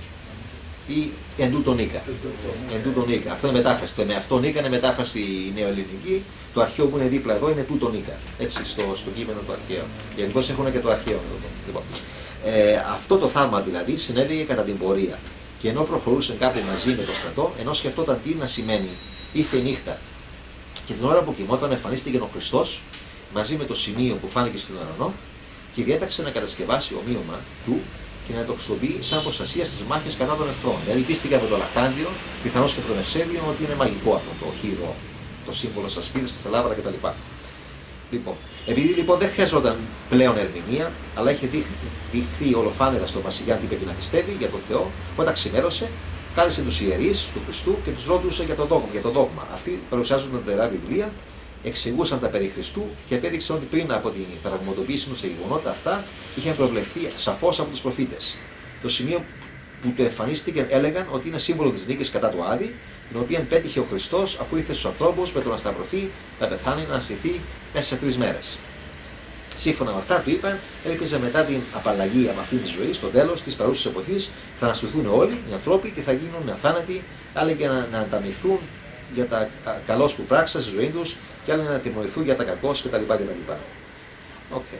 ή εν τούτο νίκα. Εν τούτο νίκα. Αυτό είναι μετάφραση. Το με αυτό νίκα είναι μετάφραση νεοελληνική. Το αρχαίο που είναι δίπλα εδώ είναι τούτο νίκα. Έτσι στο, στο κείμενο το αρχαίο. Γενικώ έχουν και το αρχαίο. Λοιπόν. Ε, αυτό το θαύμα δηλαδή συνέβη κατά την πορεία. Και ενώ προχωρούσαν κάποιοι μαζί με το στρατό, ενώ σκεφτόταν τι να σημαίνει ήρθε η νύχτα. Και την ώρα που κοιμόταν εμφανίστηκε ο Χριστός μαζί με το σημείο που φάνηκε στον ουρανό και διέταξε να κατασκευάσει ομοίωμα του και να το χρησιμοποιεί σαν προστασία στις μάχες κατά των εχθρών. Δηλαδή πίστηκε από το Λακτάντιο, πιθανώς και από τον Ευσέβιο, ότι είναι μαγικό αυτό το χείρο, το σύμβολο στα σπίδες και στα λάβαρα κτλ. Λοιπόν, επειδή λοιπόν δεν χρειαζόταν πλέον ερμηνεία, αλλά είχε δειχθεί ολοφάνερα στον βασιλιά τι πρέπει να πιστεύει για τον Θεό, όταν ξημέρωσε, κάλεσε τους ιερείς του Χριστού και τους ρώτησε για το δόγμα. Για το δόγμα. Αυτοί παρουσιάζονταν τερά βιβλία, εξηγούσαν τα περί Χριστού και απέδειξαν ότι πριν από την πραγματοποίηση του στα γεγονότα αυτά είχαν προβλεφθεί σαφώς από τους προφήτες. Το σημείο που του εμφανίστηκε έλεγαν ότι είναι σύμβολο της νίκης κατά του Άδη, την οποία πέτυχε ο Χριστός αφού ήρθε στους ανθρώπους με το να σταυρωθεί, να πεθάνει, να αναστηθεί μέσα σε τρεις μέρες. Σύμφωνα με αυτά του είπαν, έλπιζε μετά την απαλλαγή από αυτή τη ζωή, στο τέλος της παρούσης εποχής, θα αναστηθούν όλοι οι ανθρώποι και θα γίνουν αθάνατοι, άλλοι και να, να ανταμυφθούν για τα καλώς που πράξαν στη ζωή τους και άλλοι να τιμωρηθούν για τα κακώς κτλ. κτλ. Okay.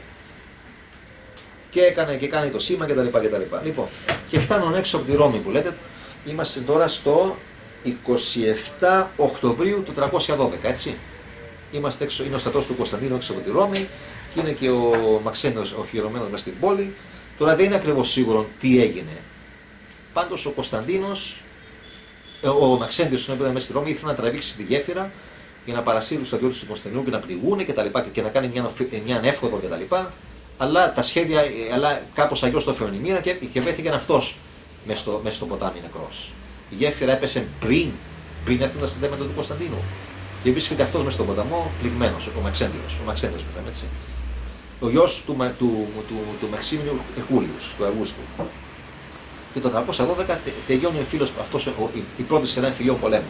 Και έκανε και κάνει το σήμα κτλ. κτλ. Λοιπόν, και φτάνουν έξω από τη Ρώμη που λέτε, είμαστε τώρα στο είκοσι επτά Οκτωβρίου του τριακόσια δώδεκα, έτσι. Είμαστε έξω, είναι ο στρατός του Κωνσταντίνου έξω από τη Ρώμη και είναι και ο Μαξένιος οχυρωμένος μέσα στην πόλη. Τώρα δεν είναι ακριβώς σίγουρο τι έγινε. Πάντως ο Κωνσταντίνος, ο Μαξέντιος που ήταν μέσα στη Ρώμη, ήθελε να τραβήξει τη γέφυρα για να παρασύρει τους στρατιώτες του Κωνσταντινού και να πληγούν και, τα λοιπά, και να κάνει μια, μια ανεύχοδο κτλ. Αλλά τα σχέδια, αλλά κάπως αλλιώς το έφερε η μοίρα και, και βρέθηκε αυτός μέσα στο, μέσα στο ποτάμι νεκρός. Η γέφυρα έπεσε πριν, πριν έρθουν τα συνδέματα του Κωνσταντίνου. Και βρίσκεται αυτός μέσα στον ποταμό πληγμένος, ο Μαξέντιος. Ο Μαξέντιος μετά, έτσι. Ο γιος του, του, του, του, του Μαξίμινιου Ερκούλιους, του Αυγούστου. Και το τριακόσια δώδεκα τε, τελειώνει ο φίλος αυτός, ο, η, η πρώτη σειρά εμφυλίων πολέμου.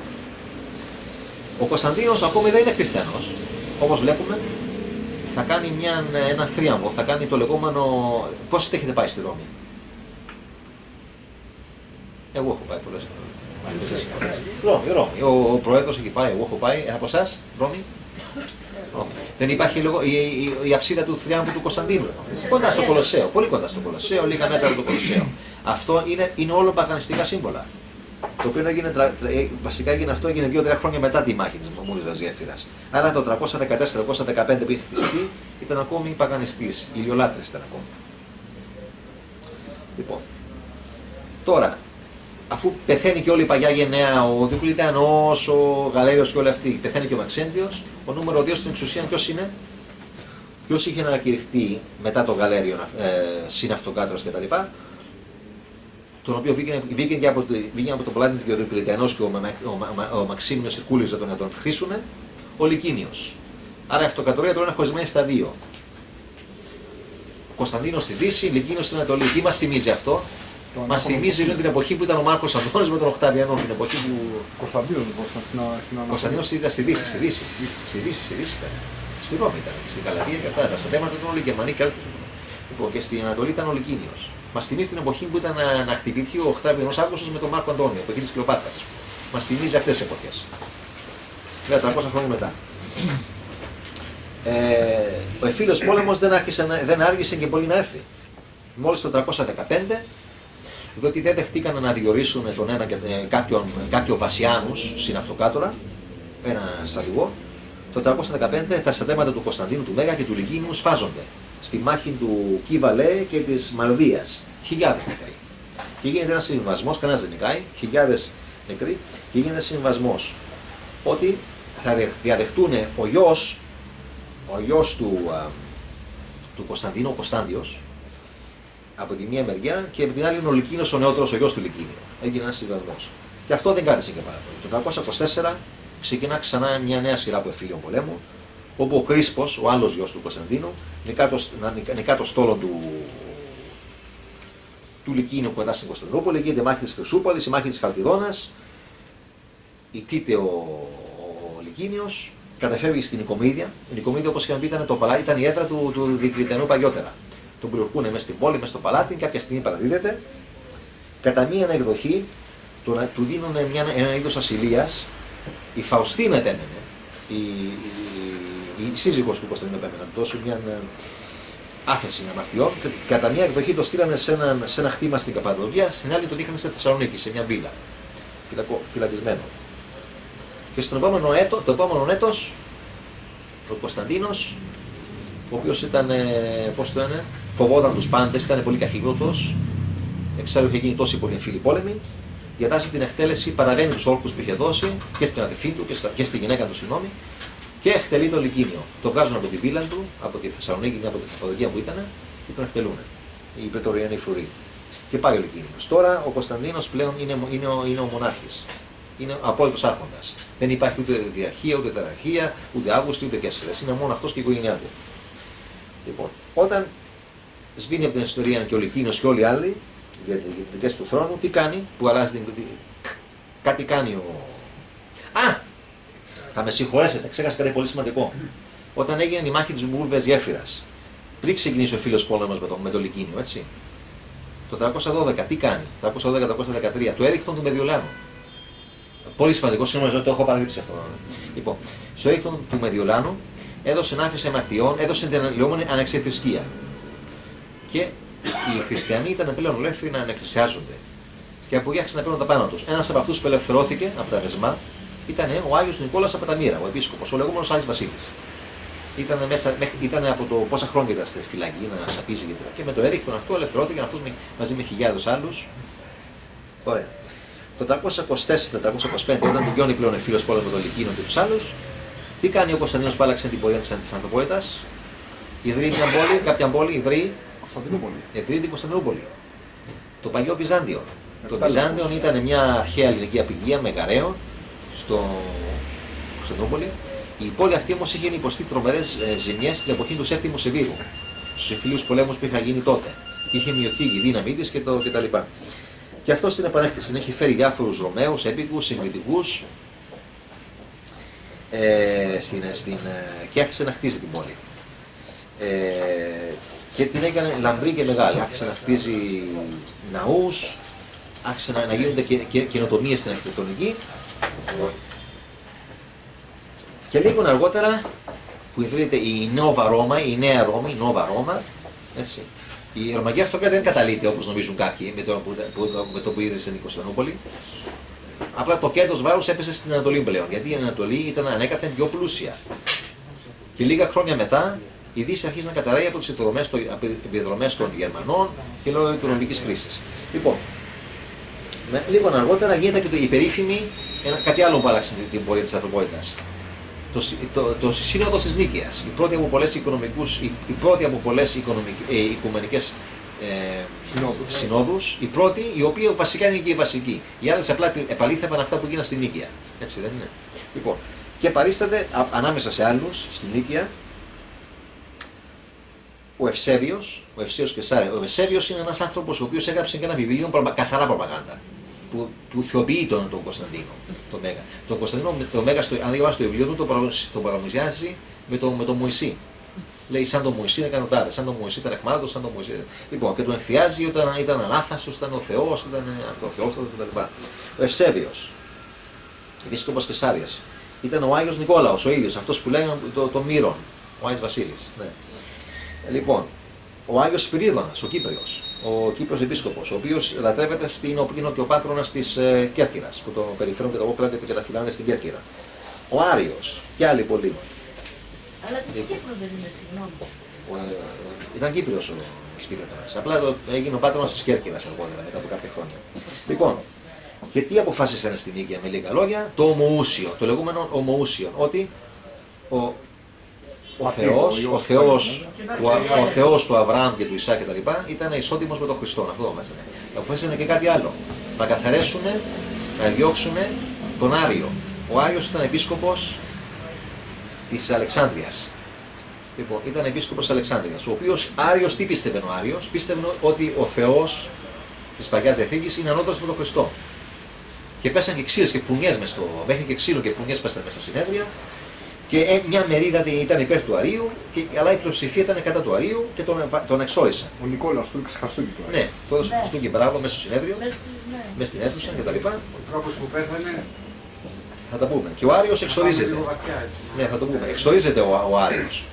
Ο Κωνσταντίνος ακόμη δεν είναι χριστιανός. Όπως βλέπουμε, θα κάνει μια, ένα θρίαμβο, θα κάνει το λεγόμενο. Πόσοι έχετε πάει στη Ρώμη? Εγώ έχω πάει πολλές φορές. Ρώμη, Ρώμη. Ο, ο Πρόεδρος έχει πάει, εγώ έχω πάει. Από εσάς, Ρώμη. Ρώμη. Δεν υπάρχει λίγο, η, η, η αψίδα του θριάμβου του Κωνσταντίνου. Κοντά στο Κολοσσέο, πολύ κοντά στο Κολοσσέο, λίγα μέτρα από το Κολοσσέο. Αυτό είναι, είναι όλο παγανιστικά σύμβολα. Το οποίο έγινε, βασικά έγινε αυτό έγινε δύο τρία χρόνια μετά τη μάχη της Μαμούριδας Γέφυρας. Άρα το τριακόσια δεκατέσσερα τριακόσια δεκαπέντε που είχε χτιστεί ήταν ακόμη παγανιστής, ηλιολάτρης ήταν ακόμη. Λοιπόν, τώρα, αφού πεθαίνει και όλη η παλιά γενναία, ο Διοκλητιανός, ο Γαλέριος και όλοι αυτοί, πεθαίνει και ο Μαξέντιος, ο νούμερο δύο στην εξουσία ποιος είναι? Ποιος είχε ανακηρυχτεί μετά τον Γαλέριο, ε, συναυτοκράτορας κτλ. Τον οποίο βγήκε και από, από τον Παλάτι του Διοκλητιανός και ο, ο, ο, ο Μαξίμιος Ερκούλης να τον χρήσουν, ο Λυκίνιος. Άρα η αυτοκρατορία τώρα είναι χωρισμένη στα δύο. Ο Κωνσταντίνος στη Δύση, Λυκίνιος στην Ανατολή. Τι μας θυμίζει αυτό? Μας θυμίζει την εποχή που ήταν ο Μάρκος Αντώνης με τον Οκταβιανό. Την εποχή που. Κωνσταντίνος λοιπόν στην Ανατολή. Κωνσταντίνος ήταν στη Δύση, στη Δύση. Στη Δύση, στη Δύση ήταν. Στη Ρώμη ήταν, στην Γαλατία και αυτά. Τα στρατεύματα ήταν όλοι οι Γερμανοί και Κέλτες. Λοιπόν, και στην Ανατολή ήταν ο Λυκίνιος. Μας θυμίζει την εποχή που ήταν να, να χτυπηθεί ο Οκτάβιανος Αύγουστος με τον Μάρκο Αντώνιο, εποχή της Κλεοπάτρας. Μας θυμίζει αυτές τις εποχές. Βέβαια, τριακόσια χρόνια μετά. Ε, ο εμφύλιος πόλεμος δεν, άρχισε, δεν άργησε και πολύ να έρθει. Μόλις το τριακόσια δεκαπέντε, διότι δεν δεχτήκαν να διορίσουν τον ένα, κάποιον, κάποιον Βασιάνους συναυτοκράτορα, ένα στρατηγό. Το τριακόσια δεκαπέντε τα στρατεύματα του Κωνσταντίνου του Μέγα και του Λυκίνιου σφάζονται στη μάχη του Κιβαλέ και της Μαλδίας. Χιλιάδες νεκροί. Και γίνεται ένας συμβασμός, κανένας δεν νικάει, χιλιάδες νεκροί, και γίνεται ένας συμβασμός ότι θα διαδεχτούν ο γιος, ο γιος του, α, του Κωνσταντίνου, ο Κωνσταντιος, από τη μία μεριά, και από την άλλη είναι ο Λυκίνιος, ο νεότερος, ο γιος του Λυκίνιου. Έγινε ένας συμβασμός. Και αυτό δεν κράτησε και πάρα πολύ. Το τριακόσια είκοσι τέσσερα ξεκινά ξανά μια νέα σειρά από εμφυλίων πολέμου, όπου ο Κρίσπος, ο άλλος γιος του Κωνσταντίνου, νικά το, νικά το στόλο του, του Λυκίνιου που κοντά στην Κωνσταντινούπολη. Γίνεται η μάχη της Χρυσούπολης, η μάχη της Χαλκιδόνας. Ιτείται ο, ο Λυκίνιος, καταφεύγει στην Νικομίδια. Η Νικομίδια, όπως είχαμε πει, ήταν, το παλάτι, ήταν η έδρα του, του Διοκλητιανού παλιότερα. Τον πληροκούνε μέσα στην πόλη, μέσα στο παλάτι, κάποια στιγμή παραδίδεται. Κατά μία εκδοχή του, του δίνουν μια, ένα είδος ασυλίας. Η Φαουστίνα επέμενε, η, η, η σύζυγος του Κωνσταντίνου επέμενε, να δώσουν μια άφεση αμαρτιών. Κατά μία εκδοχή το στείλανε σε ένα, σε ένα χτήμα στην Καπαδοκία, στην άλλη τον είχαν σε Θεσσαλονίκη, σε μια βίλα, φυλακισμένο. Και στον επόμενο έτο, το επόμενο έτος, ο Κωνσταντίνος, ο οποίος ήταν, πώς το είναι, φοβόταν τους πάντες, ήταν πολύ καχύγωτος, εξάλλου είχε γίνει τόση πολύ εμφύλη πόλεμη, διατάσσει την εκτέλεση, παραβαίνει τους όρκους που είχε δώσει και στην αδελφή του και, στα, και στη γυναίκα του, συγγνώμη, και εκτελεί το Λυκίνιο. Το βγάζουν από τη βίλα του, από τη Θεσσαλονίκη, από την Καπαδοκία που ήταν, και τον εκτελούν. Οι Πρετοριανοί φρουροί. Και πάει ο Λυκίνιος. Τώρα ο Κωνσταντίνος πλέον είναι, είναι, ο, είναι ο μονάρχης. Είναι ο απόλυτος άρχοντας. Δεν υπάρχει ούτε διαρχία, ούτε τεραρχία, ούτε Αύγουστη, ούτε Κέσσερες. Είναι μόνο αυτός και η οικογένειά του. Λοιπόν, όταν σβήνει από την ιστορία και ο Λυκίνιος και όλοι οι άλλοι για τις δικές του θρόνου, τι κάνει που αλλάζει την. Κάτι κάνει ο. Α! Θα με συγχωρέσετε, ξέχασα κάτι πολύ σημαντικό. Όταν έγινε η μάχη της Μπούρβιας Γέφυρας, πριν ξεκινήσει ο φίλος πόλεμος με το, με το Λυκίνιο, έτσι. Το τριακόσια δώδεκα τι κάνει, τριακόσια δώδεκα τριακόσια δεκατρία, το έριχτον του Μεδιολάνου. Πολύ σημαντικό, συγγνώμη, το έχω παραλείψει αυτό. Λοιπόν, στο έριχτον του Μεδιολάνου έδωσε ανάφεση αμαρτιών, έδωσε την λεγόμενη ανεξιθρησκεία. Και οι χριστιανοί ήταν πλέον ελεύθεροι να ανεκκλησιάζονται. Και από εκεί άρχισαν να παίρνουν τα πάνω τους. Ένας από αυτούς που ελευθερώθηκε από τα δεσμά ήταν ο Άγιος Νικόλας από τα Μοίρα, ο επίσκοπος, ο λεγόμενος Άγιος Βασίλης. Ήταν, μέσα, ήταν από το πόσα χρόνια ήταν στη φυλακή, να σαπίζει και, και με το έδεικτον αυτό ελευθερώθηκε αυτός μαζί με χιλιάδες άλλους. Ωραία. Το τριακόσια είκοσι τέσσερα τριακόσια είκοσι πέντε, όταν τελειώνει πλέον εμφύλιος πόλεμο με τον Λυκίνιο και τους άλλους, τι κάνει ο Κωνσταντίνος που άλλαξε την πορεία της ανθρωπότητας? Ιδρύει μια πόλη, κάποια πόλη, ιδρύει. Κωνσταντινούπολη. Ιδρύει την Κωνσταντινούπολη. Το παλιό Βυζάντιο. Το Βυζάντιο ήταν μια αρχαία ελληνική απειλία με γαρέων στο Κωνσταντινούπολη. Η πόλη αυτή όμως είχε υποστεί τρομερές ζημιές στην εποχή του Σέπτιμου Σεβίρου, στους εμφυλίους πολέμους που είχαν γίνει τότε. Είχε μειωθεί η δύναμή της κτλ. Και αυτό στην επανέκτηση έχει φέρει διάφορους Ρωμαίους, έπικους, συγκριτικούς ε, στην, στην, και άρχισε να χτίζει την πόλη. Ε, και την έκανε λαμπρή και μεγάλη. Άρχισε να χτίζει ναούς, άρχισε να, να γίνονται και, και, καινοτομίες στην αρχιτεκτονική. Και λίγο αργότερα που ιδρύεται η Νόβα Ρώμα, η Νέα Ρώμη, η Νόβα Ρώμα, έτσι. Η Ρωμαϊκή Αυτοκράτεια δεν καταλύεται όπως νομίζουν κάποιοι με το που, που, με το που ίδρυσε την Κωνσταντινούπολη. Απλά το κέντρος βάρους έπεσε στην Ανατολή πλέον, γιατί η Ανατολή ήταν ανέκαθεν πιο πλούσια. Και λίγα χρόνια μετά η Δύση αρχίζει να καταραίει από τις επιδρομές των Γερμανών και λόγω οικονομικής κρίσης. Λοιπόν, Με, λίγο αργότερα γίνεται και το, η περίφημη, ένα, κάτι άλλο που άλλαξε την, την πορεία της ανθρωπότητας. Το, το, το, το Σύνοδος της Νίκαιας, η πρώτη από πολλές οικονομικούς, η, η πρώτη από πολλές οικονομικ, ε, οικουμενικές ε, συνόδους, συνόδους, η πρώτη, η οποία βασικά είναι και η βασική. Οι άλλες απλά επαλήθευαν αυτά που γίνανε στη Νίκαια. Έτσι δεν είναι? Λοιπόν, και παρίσταται α, ανάμεσα σε άλλους στη Νίκαια ο Ευσέβιος, ο Ευσέβιος Κεσάρια. Ο Ευσέβιος είναι ένας άνθρωπος ο οποίος έγραψε και ένα βιβλίο καθαρά προπαγάνδα, που, που θεοποιεί τον, τον Κωνσταντίνο, τον Μέγα. Τον Κωνσταντίνο, τον Μέγα, στο, αν διαβάσει το βιβλίο του, τον το παρομοιάζει με τον με το Μωυσή. Λέει σαν τον Μωυσή είναι κανοντάδε, σαν τον Μωυσή ήταν εχμάλωτος, σαν τον Μωυσή. Λοιπόν, και τον εκθιάζει όταν ήταν ανάθαστος, ήταν ο Θεός, ήταν αυτοθεόστατος κτλ. Ο Ευσέβιος, επίσκοπος Κεσάριας, ήταν ο Άγιος Νικόλαος, ο ίδιος, αυτός που λέγανε το, το Μύρον, ο Άγιος Βασίλης. Ναι. Λοιπόν, ο Άγιος Σπυρίδωνας, ο Κύπριος, ο Κύπριος επίσκοπος, ο οποίος λατρεύεται στην είναι και ο πάτρονας της ε, Κέρκυρας, που τον περιφέρουν και τα όπλα και τα φυλάνε στην Κέρκυρα. Ο Άριος και άλλοι πολλοί. Αλλά της Κύπρου δεν είναι, συγγνώμη. Ε, ήταν Κύπριος ο Σπυρίδωνας. Απλά το, έγινε ο πάτρονας της Κέρκυρας αργότερα, μετά από κάποια χρόνια. Λοιπόν, και τι αποφάσισαν στην Νίκαια με λίγα λόγια? Το ομοούσιο, το λεγόμενο ομοούσιο, ότι ο Ο Θεός, ο, Θεός, ο, ο Θεός του Αβραάμ και του Ισάκ και τα λοιπά ήταν ισότιμος με τον Χριστό. Αυτό το βάζανε. Αποφάσισαν και κάτι άλλο. Να καθαρέσουν, να διώξουν τον Άριο. Ο Άριος ήταν επίσκοπος της Αλεξάνδρειας. Λοιπόν, ήταν επίσκοπος της Αλεξάνδρειας. Ο οποίος Άριος, τι πίστευε ο Άριος? Πίστευε ότι ο Θεός της Παλιάς Διαθήκης είναι ανώτερος με τον Χριστό. Και πέσαν και ξύλες και πουνιές μες στο. Μέχρι και ξύλο και πουνιές πέσαν μέσα στα συνέδρια. Και μια μερίδα ήταν υπέρ του Αρίου, και, αλλά η πλειοψηφία ήταν κατά του Αρίου και τον, τον εξόρισαν. Ο Νικόλαος του έδωσε χαστούκι του Αρίου. Ναι, το έδωσε χαστούκι, μπράβο, μέσα στο συνέδριο, Ναι. μέσα στην αίθουσα κτλ. Ο τρόπος που πέθανε. Θα τα πούμε. Και ο Άριος εξορίζεται. Ναι, θα το πούμε. Εξορίζεται ο, ο Άριος.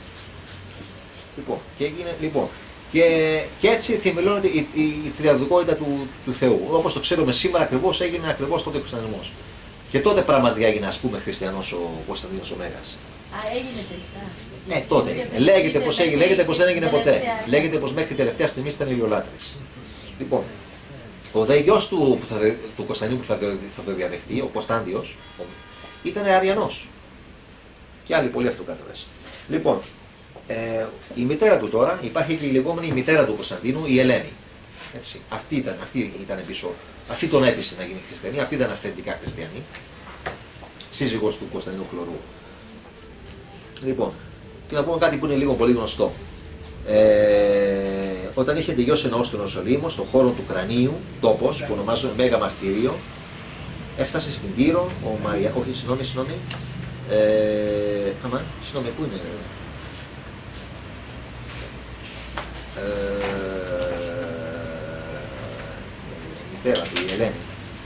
Λοιπόν, και, έγινε, λοιπόν, και, και έτσι θεμελιώνεται η, η, η τριαδικότητα του, του Θεού. Όπως το ξέρουμε σήμερα ακριβώς, έγινε ακριβώς τότε ο Χριστιανισμός. Και τότε πραγματικά έγινε, ας πούμε, χριστιανός ο Κωνσταντίνος ο Μέγας. Α, έγινε τελικά. Ναι, τότε έγινε. Λέγεται πως έγινε, λέγεται πως δεν έγινε ποτέ. Λέγεται πως μέχρι τελευταία στιγμή ήταν ηλιολάτρης. Λοιπόν, ο δε γιος του, του Κωνσταντίνου που θα, θα το διαδεχτεί, ο Κωνσταντιος, ήταν Αριανός. Και άλλοι πολλοί αυτοκράτορες. Λοιπόν, ε, η μητέρα του τώρα, υπάρχει και η λεγόμενη μητέρα του Κωνσταντίνου, η Ελένη. Έτσι. Αυτή ήταν, αυτή ήταν πίσω. Αυτή τον έπεισε να γίνει χριστιανή, αυτή ήταν αυθεντικά χριστιανή. Σύζυγος του Κωνσταντίνου Χλωρού. Λοιπόν, και να πούμε κάτι που είναι λίγο πολύ γνωστό. Ε, όταν είχε τελειώσει ο ναός του Ιεροσολύμου, στον χώρο του Κρανίου, τόπος που ονομάζεται Μέγα Μαρτύριο, έφτασε στην Κύρο, ο Μαρία. Όχι, συγγνώμη, συγγνώμη. Ε, αμά, συγγνώμη, πού είναι. Ε, μητέρα του, η Ελένη.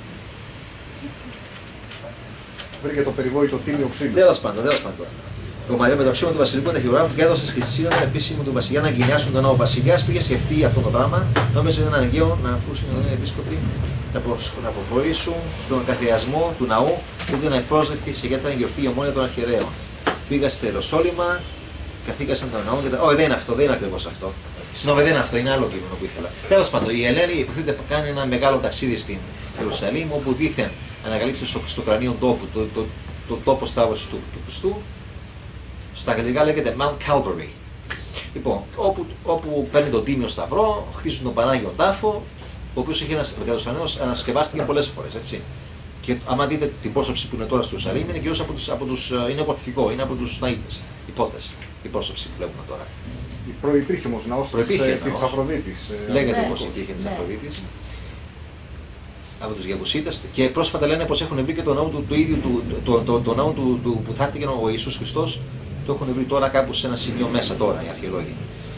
Βρήκε το περιβόητο τίμιο ξύλο. Τέλος πάντων, τέλος πάντων. Ο Μαρία με το αξίωμα του βασιλικού ταχυγράφου και έδωσε στη σύνοδο επίσημη του βασιλιά να εγκαινιάσουν τον ναό. Ο βασιλιάς πήγε σκεφτεί αυτό το πράγμα, νόμιζε ότι είναι αναγκαίο να ακούσουν οι επίσκοποι να, να προχωρήσουν στον καθιασμό του ναού που ήταν ευπρόσδεκτη σε γιατί ήταν γιορτή η ομόνια των αρχιερέων. Πήγα στη Ιεροσόλυμα, καθήκασαν τον ναό και τα... Όχι, δεν είναι αυτό, δεν είναι ακριβώς αυτό. Συγγνώμη, δεν είναι αυτό, είναι άλλο κείμενο που ήθελα. Τέλος πάντων, η Ελένη υποθέτει κάνει ένα μεγάλο ταξίδι στην Ιερουσαλήμ, όπου δήθεν ανακαλύψει στο, στο κρανίο τόπου, το, το, το, το τόπο σταύρωση του, του Χριστού. Στα αγγλικά λέγεται Mount Calvary. Λοιπόν, όπου, όπου παίρνει τον τίμιο σταυρό, χτίζουν τον Πανάγιο Τάφο, ο οποίος έχει ανασκευάστηκε πολλές φορές. Έτσι. Και άμα δείτε την πρόσωψη που είναι τώρα στο Ιερουσαλήμ, είναι κυρίως από τους, από τους, είναι γοτθικό, είναι από τους Ναΐτες, οι πότες, η πρόσωψη που βλέπουμε τώρα. Προϋπήρχε όμως ναός της Αφροδίτης. Λέγεται ναι. πως υπήρχε της Ναι. Αφροδίτης. Από τους Γεβουσίτες, και πρόσφατα λένε πως έχουν βρει και το ναό του, του ίδιου του, το, το, το, το ναό του, του, που θαύτηκε ο Ιησούς Χριστός, το έχουν βρει τώρα κάπου σε ένα σημείο μέσα τώρα οι αρχαιολόγοι.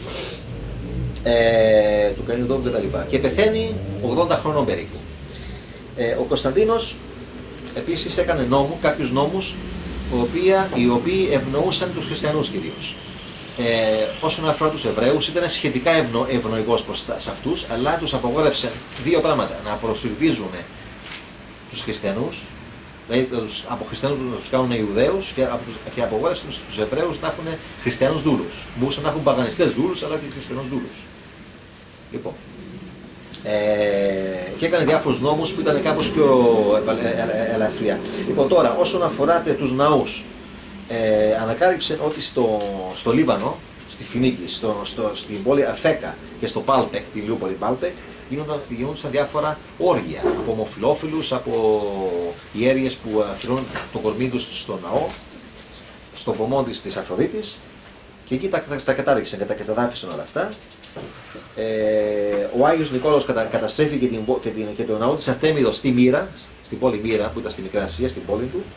Ε, του κάνει τόπου κτλ. Και, και πεθαίνει ογδόντα χρονών περίπου. Ε, ο Κωνσταντίνος επίσης έκανε νόμου, κάποιους νόμους οποία, οι οποίοι ευνοούσαν τους χριστιανούς κυρίως. Ε, όσον αφορά τους Εβραίους, ήταν σχετικά ευνο, ευνοϊκός προς σε αυτούς, αλλά τους απαγόρευσε δύο πράγματα. Να προσιλτίζουν τους χριστιανούς, δηλαδή τους, από χριστιανούς να τους κάνουν Ιουδαίους, και, και απαγόρευσαν στους Εβραίους να έχουν χριστιανούς δούλους. Μπορούσαν να έχουν παγανιστές δούλους, αλλά και χριστιανούς δούλους. Λοιπόν, ε, και έκανε διάφορους νόμους που ήταν κάπως πιο ελαφριά. Λοιπόν, τώρα, όσον αφορά τους ναούς, ε, ανακάλυψε ότι στο, στο Λίβανο, στη Φινίκη, στο, στο, στην πόλη Αφέκα και στο Πάλπεκ, τη Λιούπολη Πάλπεκ, γινόντουσαν διάφορα όργια από ομοφυλόφιλους, από ιέρειες που αφιερώνουν το κορμί τους στο ναό, στο βωμό της, της Αφροδίτης, και εκεί τα, τα, τα κατάρριξαν και τα καταδάφισαν όλα αυτά. Ε, ο Άγιος Νικόλαος κατα, καταστρέφει και, την, και, την, και το ναό της Αρτέμιδος στη Μύρα, στην πόλη Μύρα που ήταν στη Μικρά Ασία, στην πόλη του,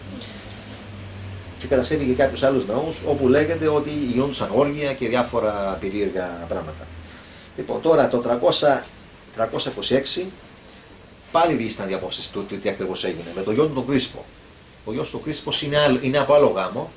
και καταστρέφει και κάποιους άλλους ναούς όπου λέγεται ότι γινόντουσαν όργια και διάφορα περίεργα πράγματα. Λοιπόν, τώρα το τριακόσια είκοσι έξι πάλι δίστανται οι απόψεις του τι ακριβώς έγινε με το γιο του τον Κρίσπο. Ο γιος του Κρίσπος είναι, είναι από άλλο γάμο.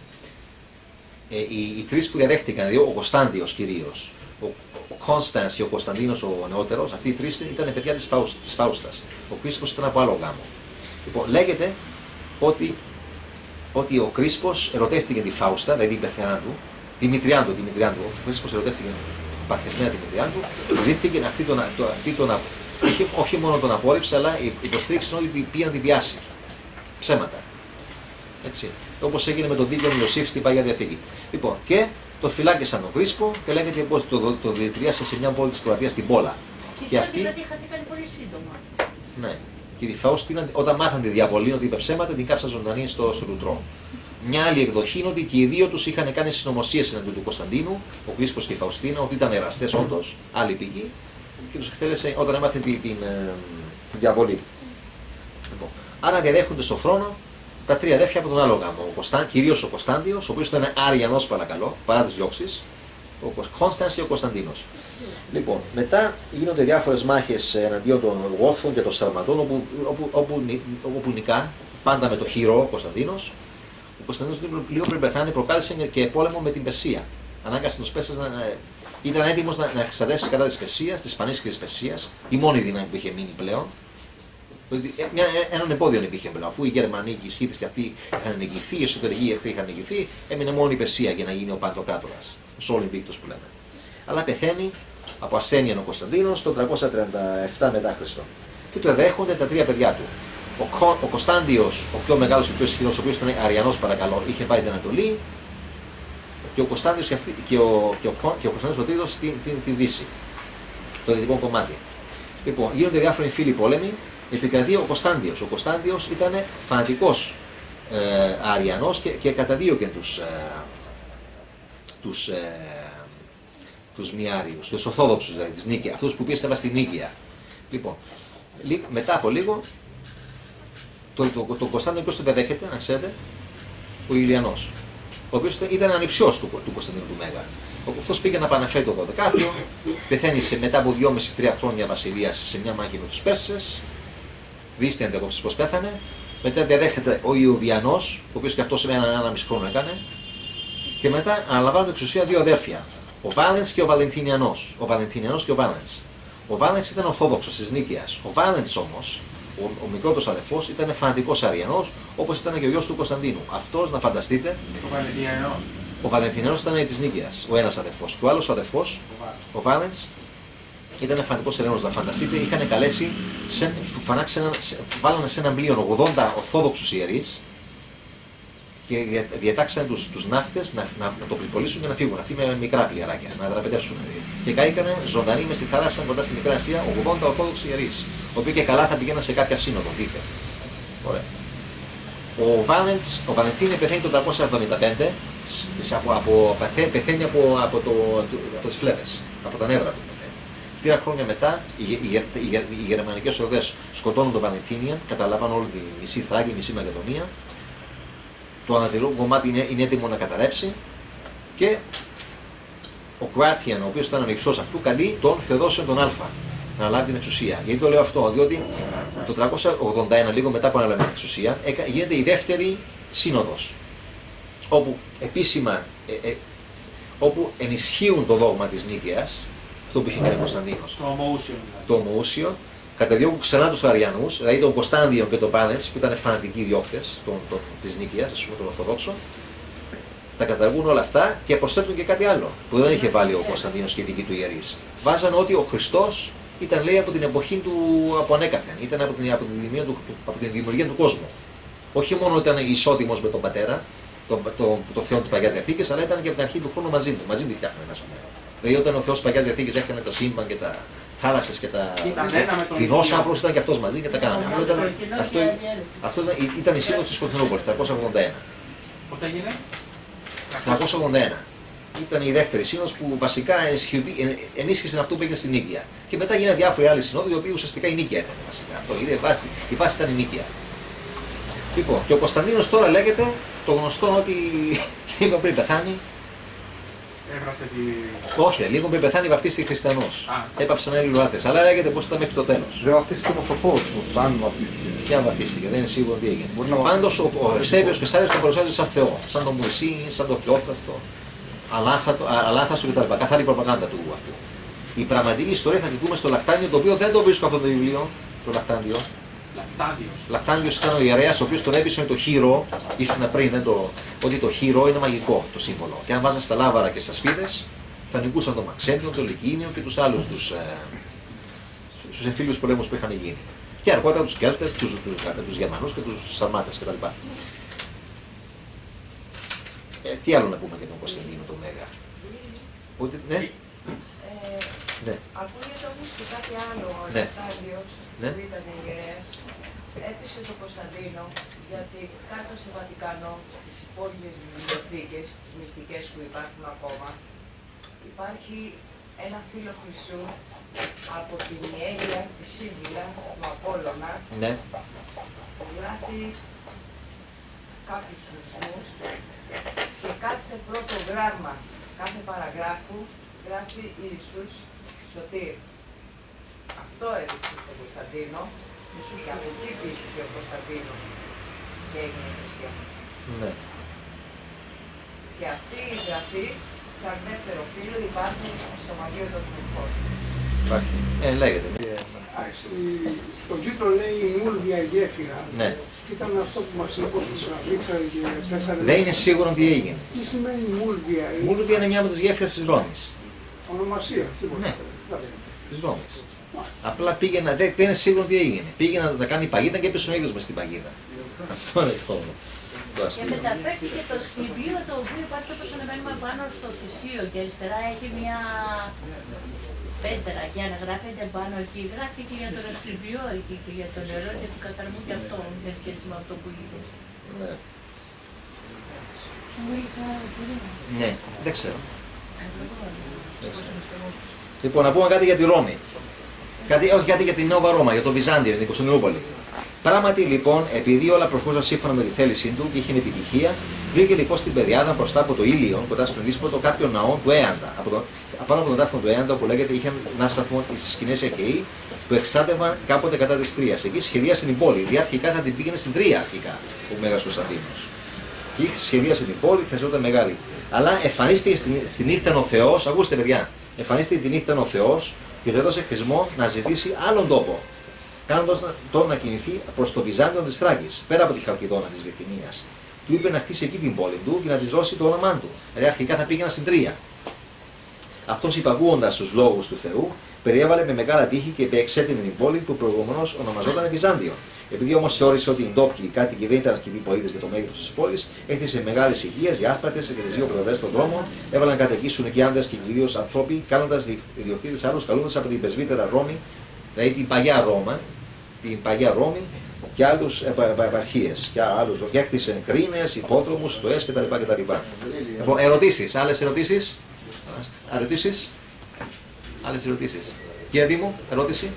Ε, οι, οι τρεις που διαδέχτηκαν, δηλαδή ο Κωνσταντιος κυρίως, ο, ο Κόνσταντς και ο Κωνσταντίνος ο νεότερος, αυτοί οι τρεις ήταν παιδιά της, Φάουσ, της Φάουστας. Ο Κρίσπος ήταν από άλλο γάμο. Λοιπόν, λέγεται ότι, ότι ο Κρίσπος ερωτεύτηκε τη Φάουστα, δηλαδή την πεθερά του, τη μητριά του, τη μητριά του. Ο Κρίσπος ερωτεύτηκε την παθιασμένα τη μητριά του, ζήτηκε αυτή τον, το, αυτή τον, όχι, όχι μόνο τον απόρριψε, αλλά υποστήριξε ότι πήγαν τη βιάση. Ψέματα. Έτσι. Όπως έγινε με τον Δίκαιο Ιωσήφ στην Παλιά Διαθήκη. Λοιπόν, και το φυλάκισαν τον Κρίσπο και λέγεται πως το, το, το δηλητηρίασε σε μια πόλη της Κροατίας, την Πόλα. Και, και αυτή. Δηλαδή είχατε κάνει πολύ σύντομα. Ναι. Και τη Φαούστινα, όταν μάθαν τη διαβολή ότι είπε ψέματα, την κάψαν ζωντανή στο, στο λουτρό. Μια άλλη εκδοχή είναι ότι και οι δύο τους είχαν κάνει συνωμοσίες εναντίον του Κωνσταντίνου, ο Κρίσπος και η Φαουστίνα, ότι ήταν εραστές όντως, άλλη πηγή, και τους εκτέλεσε όταν έμαθε την, την, την διαβολή. Λοιπόν, άρα διαδέχονται στον χρόνο τα τρία αδέρφια από τον άλλο γάμο. Ο Κωνσταν, κυρίως ο Κωνσταντιος, ο οποίος ήταν Άριανος παρακαλώ, παρά τις διώξεις, ο Κόνσταντς και ο Κωνσταντίνος. Λοιπόν, μετά γίνονται διάφορες μάχες εναντίον των Γόθων και των Σαρματών, όπου, όπου, όπου, όπου νικά, πάντα με το χειρό ο Κωνσταντίνος. Ο Κωνσταντίνος λίγο πριν πεθάνει προκάλεσε και πόλεμο με την Περσία. Ανάγκασε τους Πέρσες να. Ήταν έτοιμος να, να εξαδεύσει κατά της Περσίας, της πανίσχυρης Περσίας, η μόνη δύναμη που είχε μείνει πλέον. Μια, έναν εμπόδιο υπήρχε πλέον. Αφού οι Γερμανοί και οι Σκύτες και αυτοί είχαν νικηθεί, οι εσωτερικοί εχθροί είχαν νικηθεί, έμεινε μόνο η Περσία για να γίνει ο Παντοκράτορας. Ο Σόλιν Βίκτος που λέμε. Αλλά πεθαίνει από ασθένεια ο Κωνσταντίνος το τριακόσια τριάντα επτά μετά Χριστό. Και το δέχονται τα τρία παιδιά του. Ο, Κο, ο Κωνσταντιος, ο πιο μεγάλος και ο πιο ισχυρός, ο οποίος ήταν Αριανός παρακαλώ, είχε πάει την Ανατολή. Και ο Κωνσταντιος και, αυτή, και ο, και ο, και ο Κωνσταντιος ο τρίτος την, την, την Δύση. Το δυτικό κομμάτι. Λοιπόν, γίνονται διάφοροι φίλοι πόλεμοι. Επικρατεί ο Κωνσταντιος. Ο Κωνσταντιος ήταν φανατικός ε, Αριανός και, και καταδίωκε τους, ε, τους, ε, τους Μιάριους, τους Ορθόδοξους δηλαδή, της Νίκαια, αυτούς που πίστευαν στη Νίκαια. Λοιπόν, λί, μετά από λίγο, το, το, το, το Κωνσταντιο ποιος τον δέχεται, αν ξέρετε, ο Ιουλιανός, ο οποίος ήταν ανιψιός του, του Κωνσταντίνου του Μέγα. Αυτός πήγε να επαναφέρει το δωδεκάθιο, πεθαίνει σε, μετά από δυόμιση τρία χρόνια βασιλείας σε μια μάχη με τους Πέρσες. Δείστε αντικόψεις πως πέθανε. Μετά διαδέχεται ο Ιουβιανός, ο οποίος και αυτός σε έναν ένα μισό χρόνο έκανε. Και μετά αναλαμβάνουν την εξουσία δύο αδέρφια. Ο Βάλεντς και ο Βαλεντινιανός. Ο Βαλεντινιανός και ο Βάλεντς. Ο Βάλεντς ήταν Ορθόδοξος της Νίκαιας. Ο Βάλεντς όμως, ο, ο μικρότερος αδερφός, ήταν φανατικός Αριανός, όπως ήταν και ο γιος του Κωνσταντίνου. Αυτός, να φανταστείτε. Ο Βαλεντινιανός. Ο Βαλεντινιανός ήταν της Νίκαιας, ο ένας αδερφός. Και ο άλλος αδερφός, ο Βάλεντς, ήταν φανατικός Αριανός. Να φανταστείτε, είχαν καλέσει, σε, φανάξει ένα, σε, βάλανε σε ένα πλοίο ογδόντα Ορθόδοξους ιερείς και δια, διατάξανε τους, τους ναύτες να, να, να το πυρπολίσουν και να φύγουν. Αυτοί με μικρά πλοιαράκια, να δραπετεύσουν. Και καήκανε ζωντανοί μες στη θάλασσα κοντά στη Μικρά Ασία ογδόντα Ορθόδοξοι ιερείς, οι οποίοι και καλά θα πηγαίναν σε κάποια σύνοδο, δίθεν. Ωραία. Ο Βάλεντς, ο Βαλεντίνε πεθαίνει το τριακόσια εβδομήντα πέντε, από, από, πεθαίνει από, από, το, από τις φλέβες, από τα νεύρα του. Τρία χρόνια μετά, οι, οι, οι, οι γερμανικές ορδές σκοτώνουν τον Βαλεντίνιαν, καταλάβαν όλη τη μισή Θράκη, μισή Μακεδονία. Το ανατολικό κομμάτι είναι, είναι έτοιμο να καταρρεύσει και ο Κράτιαν, ο οποίος ήταν ανυψός αυτού, καλεί τον Θεοδόσιο τον Α να λάβει την εξουσία. Γιατί το λέω αυτό, διότι το τριακόσια ογδόντα ένα, λίγο μετά που αναλάβει την εξουσία, γίνεται η δεύτερη σύνοδος, όπου επίσημα ε, ε, όπου ενισχύουν το δόγμα της Νίκαιας, αυτό που είχε κάνει ο Κωνσταντίνος. Το ομοούσιο. Το ομοούσιο. Καταδιώκουν ξανά τους Αριανούς, δηλαδή τον Κωνσταντιο και τον Βάλεντς, που ήταν φανατικοί διώκτες της Νίκαιας, ας πούμε, των Ορθοδόξων. Τα καταργούν όλα αυτά και προσθέτουν και κάτι άλλο που δεν είχε βάλει ο Κωνσταντίνος και οι δικοί του ιερείς. Βάζαν ότι ο Χριστός ήταν λέει από την εποχή του από ανέκαθεν, ήταν από την, από την, δημιουργία, του, από την δημιουργία του κόσμου. Όχι μόνο ήταν ισότιμος με τον πατέρα, το, το, το, το Θεό της Παλιάς Διαθήκης, αλλά ήταν και από την αρχή του χρόνου μαζί του. Μαζί του φτιάχνανε ένα σωμένο. Δηλαδή όταν ο Θεός της Παλιάς Διαθήκης έφτιανε το σύμπαν και τα θάλασσες και τα δεινόσαυρους, ήταν και αυτός μαζί και τα κάνανε. Αυτό ήταν, αυτό, αυτό ήταν, ήταν η σύνοδος της Κωνσταντινούπολης, τριακόσια ογδόντα ένα. Πότε έγινε? τριακόσια ογδόντα ένα. Ήταν η δεύτερη σύνοδος που βασικά ενίσχυσε αυτό που έγινε στην Νίκαια. Και μετά γίνανε διάφοροι άλλοι συνόδοι, οι οποίοι ουσιαστικά η Νίκαια ήταν βασικά. Αυτό, η βάση, η βάση ήταν η Νίκαια. Λοιπόν, και ο Κωνσταντίνος τώρα λέγεται το γνωστό ότι λίγο πριν πεθάνει. Έβρασε τη. Όχι, λίγο πριν πεθάνει βαφτίστηκε χριστιανός. Έπαψαν άλλοι λουάτες, αλλά λέγεται πως ήταν μέχρι το τέλος. Δεν βαφτίστηκε ο Σοφός, αν βαφτίστηκε. Και αν βαφτίστηκε, δεν είναι σίγουρο τι έγινε. Πάντως ο, ο Ευσέβιος Κεσάριος τον παρουσιάζει σαν Θεό, σαν τον Μωυσή, σαν τον Θεόφραστο, αλάθαστο κτλ. Καθαρή προπαγάνδα του αυτού. Η πραγματική ιστορία θα την πούμε στο Λακτάνιο, το οποίο δεν το βρίσκω αυτό το βιβλίο, το Λακτάνιο. Λακτάντιος. Λακτάντιος ήταν ο ιερέας ο οποίος τον έπεισε το χείρο, ήσουν πριν δεν το, ότι το χείρο είναι μαγικό το σύμβολο. Και αν βάζανε στα λάβαρα και στα σπίδες, θα νικούσαν τον Μαξένιο, τον Λυκίνιο και τους άλλους τους, ε, στους εμφύλιους πολέμους που είχαν γίνει. Και αργότερα τους Κέλτες, τους, τους, τους Γερμανούς και τους Σαρμάτες κτλ. Ε, τι άλλο να πούμε για τον Κωνσταντίνο τον Μέγα. Ότι, ναι. Ε, ναι. Ακούγεται όμως και κάτι άλλο. Ο Ναι. Λευτάδιος, Ναι. που ήταν ιερέας, έπεισε τον Κωνσταντίνο γιατί κάτω στο Βατικανό, στις υπόγειες βιβλιοθήκες, τις μυστικές που υπάρχουν ακόμα, υπάρχει ένα φύλλο χρυσού από την Ιέλια, τη Σύμβουλα, του Απόλλωνα, Ναι. που γράφει κάποιους ορισμούς και κάθε πρώτο γράμμα, κάθε παραγράφου γράφει Ιησούς Σωτήρ. Αυτό έδειξε στον Κωνσταντίνο και από εκεί πίστηκε ο Κωνσταντίνος και έγινε χριστιανός. Ναι. Και αυτή η γραφή, σαν δεύτερο φύλλο, υπάρχει στο Μαγείο των Τμήπων. Υπάρχει. Ε, λέγεται. Στον τίτλο λέει η Μούλβια γέφυρα. Ναι. Ήταν αυτό που μας είπε ο Σαββίξαρη και πέσανε. Δεν είναι σίγουρο τι έγινε. Τι σημαίνει Μούλβια? Η Μούλβια είναι μια από τις γέφυρες της Ρώμης. Ονομασία, τίποτα. Ναι. Της Ρώμης. Απλά πήγαινε, δεν, δεν είναι σίγουρο τι έγινε. Πήγαινε να τα κάνει παγίδα και έπεσε ο ίδιος μες στην παγίδα. Αυτό είναι το, το Και αστείο. μεταφέρθηκε το σκληβείο το οποίο υπάρχει όπως ανεβαίνουμε πάνω στο θυσίο και αριστερά έχει μια πέτρα και αναγράφεται πάνω εκεί. Γράφει και για το σκληβείο εκεί και για το νερό και του καθαρμού και αυτό με σχέση με αυτό που είπε. Ναι. Σου μίλησα πολύ. Ναι, δεν ξέρω. Δεν ξέρω. Λοιπόν, να πούμε κάτι για τη Ρώμη. Κάτι, όχι κάτι για την Νέα Ρώμα, για το Βυζάντιο, την Κωνσταντινούπολη. Πράγματι λοιπόν, επειδή όλα προχώρησαν σύμφωνα με τη θέλησή του και είχε επιτυχία, βρήκε λοιπόν στην Περιάδα μπροστά από το Ήλιο, κοντά στον Ίσποτο, κάποιο ναό του Έαντα. Από το, πάνω από τον δάφνο του Έαντα, που λέγεται, είχε ένα σταθμό στι σκηνέ Αιχαιοί που εξτάτευαν κάποτε κατά τη Τρία. Εκεί σχεδίασε την πόλη. Δηλαδή αρχικά θα την πήγαινε στην Τρία αρχικά ο Μέγας Κωνσταντίνος. Και σχεδίασε την πόλη, χρειαζόταν μεγάλη. Αλλά εμφανίστηκε στη νύχτα ο Θεός, ακούστε παιδιά, εμφανίστηκε τη νύχτα ο Θεός και του έδωσε χρησμό να ζητήσει άλλον τόπο, κάνοντας τον να κινηθεί προς το Βυζάντιο της Θράκης, πέρα από τη Χαλκιδόνα της Βυθινίας. Του είπε να χτίσει εκεί την πόλη του και να της δώσει το όνομά του. Δηλαδή αρχικά θα πήγαιναν στην Τρία. Αυτός υπακούοντας τους λόγους του Θεού, περιέβαλε με μεγάλα τύχη και εξέτεινε την πόλη που προηγουμένως ονομαζόταν Βυζάντιο. Επειδή όμως θεώρησε ότι οι ντόπιοι κάτοικοι δεν ήταν αρκετοί πολίτες για το μέγεθος της πόλης, έκτισε μεγάλες οικίες, διάσπαρτες και τις δύο πλευρές των δρόμων, έβαλαν να κατοικήσουν εκεί άνδρες και κυρίως άνθρωποι, κάνοντας ιδιοκτήτες άλλους, καλούντας από την πρεσβύτερα Ρώμη, δηλαδή την παλιά Ρώμα, την παλιά Ρώμη και άλλους επαρχίες. Και άλλους, και έκτισε κρίνες, υπόδρομους, στοές κτλ. κτλ. Λοιπόν, ερωτήσεις, άλλες ερωτήσεις, ερωτήσεις, άλλες ερωτήσεις. Κύριε Δήμου, ερώτηση.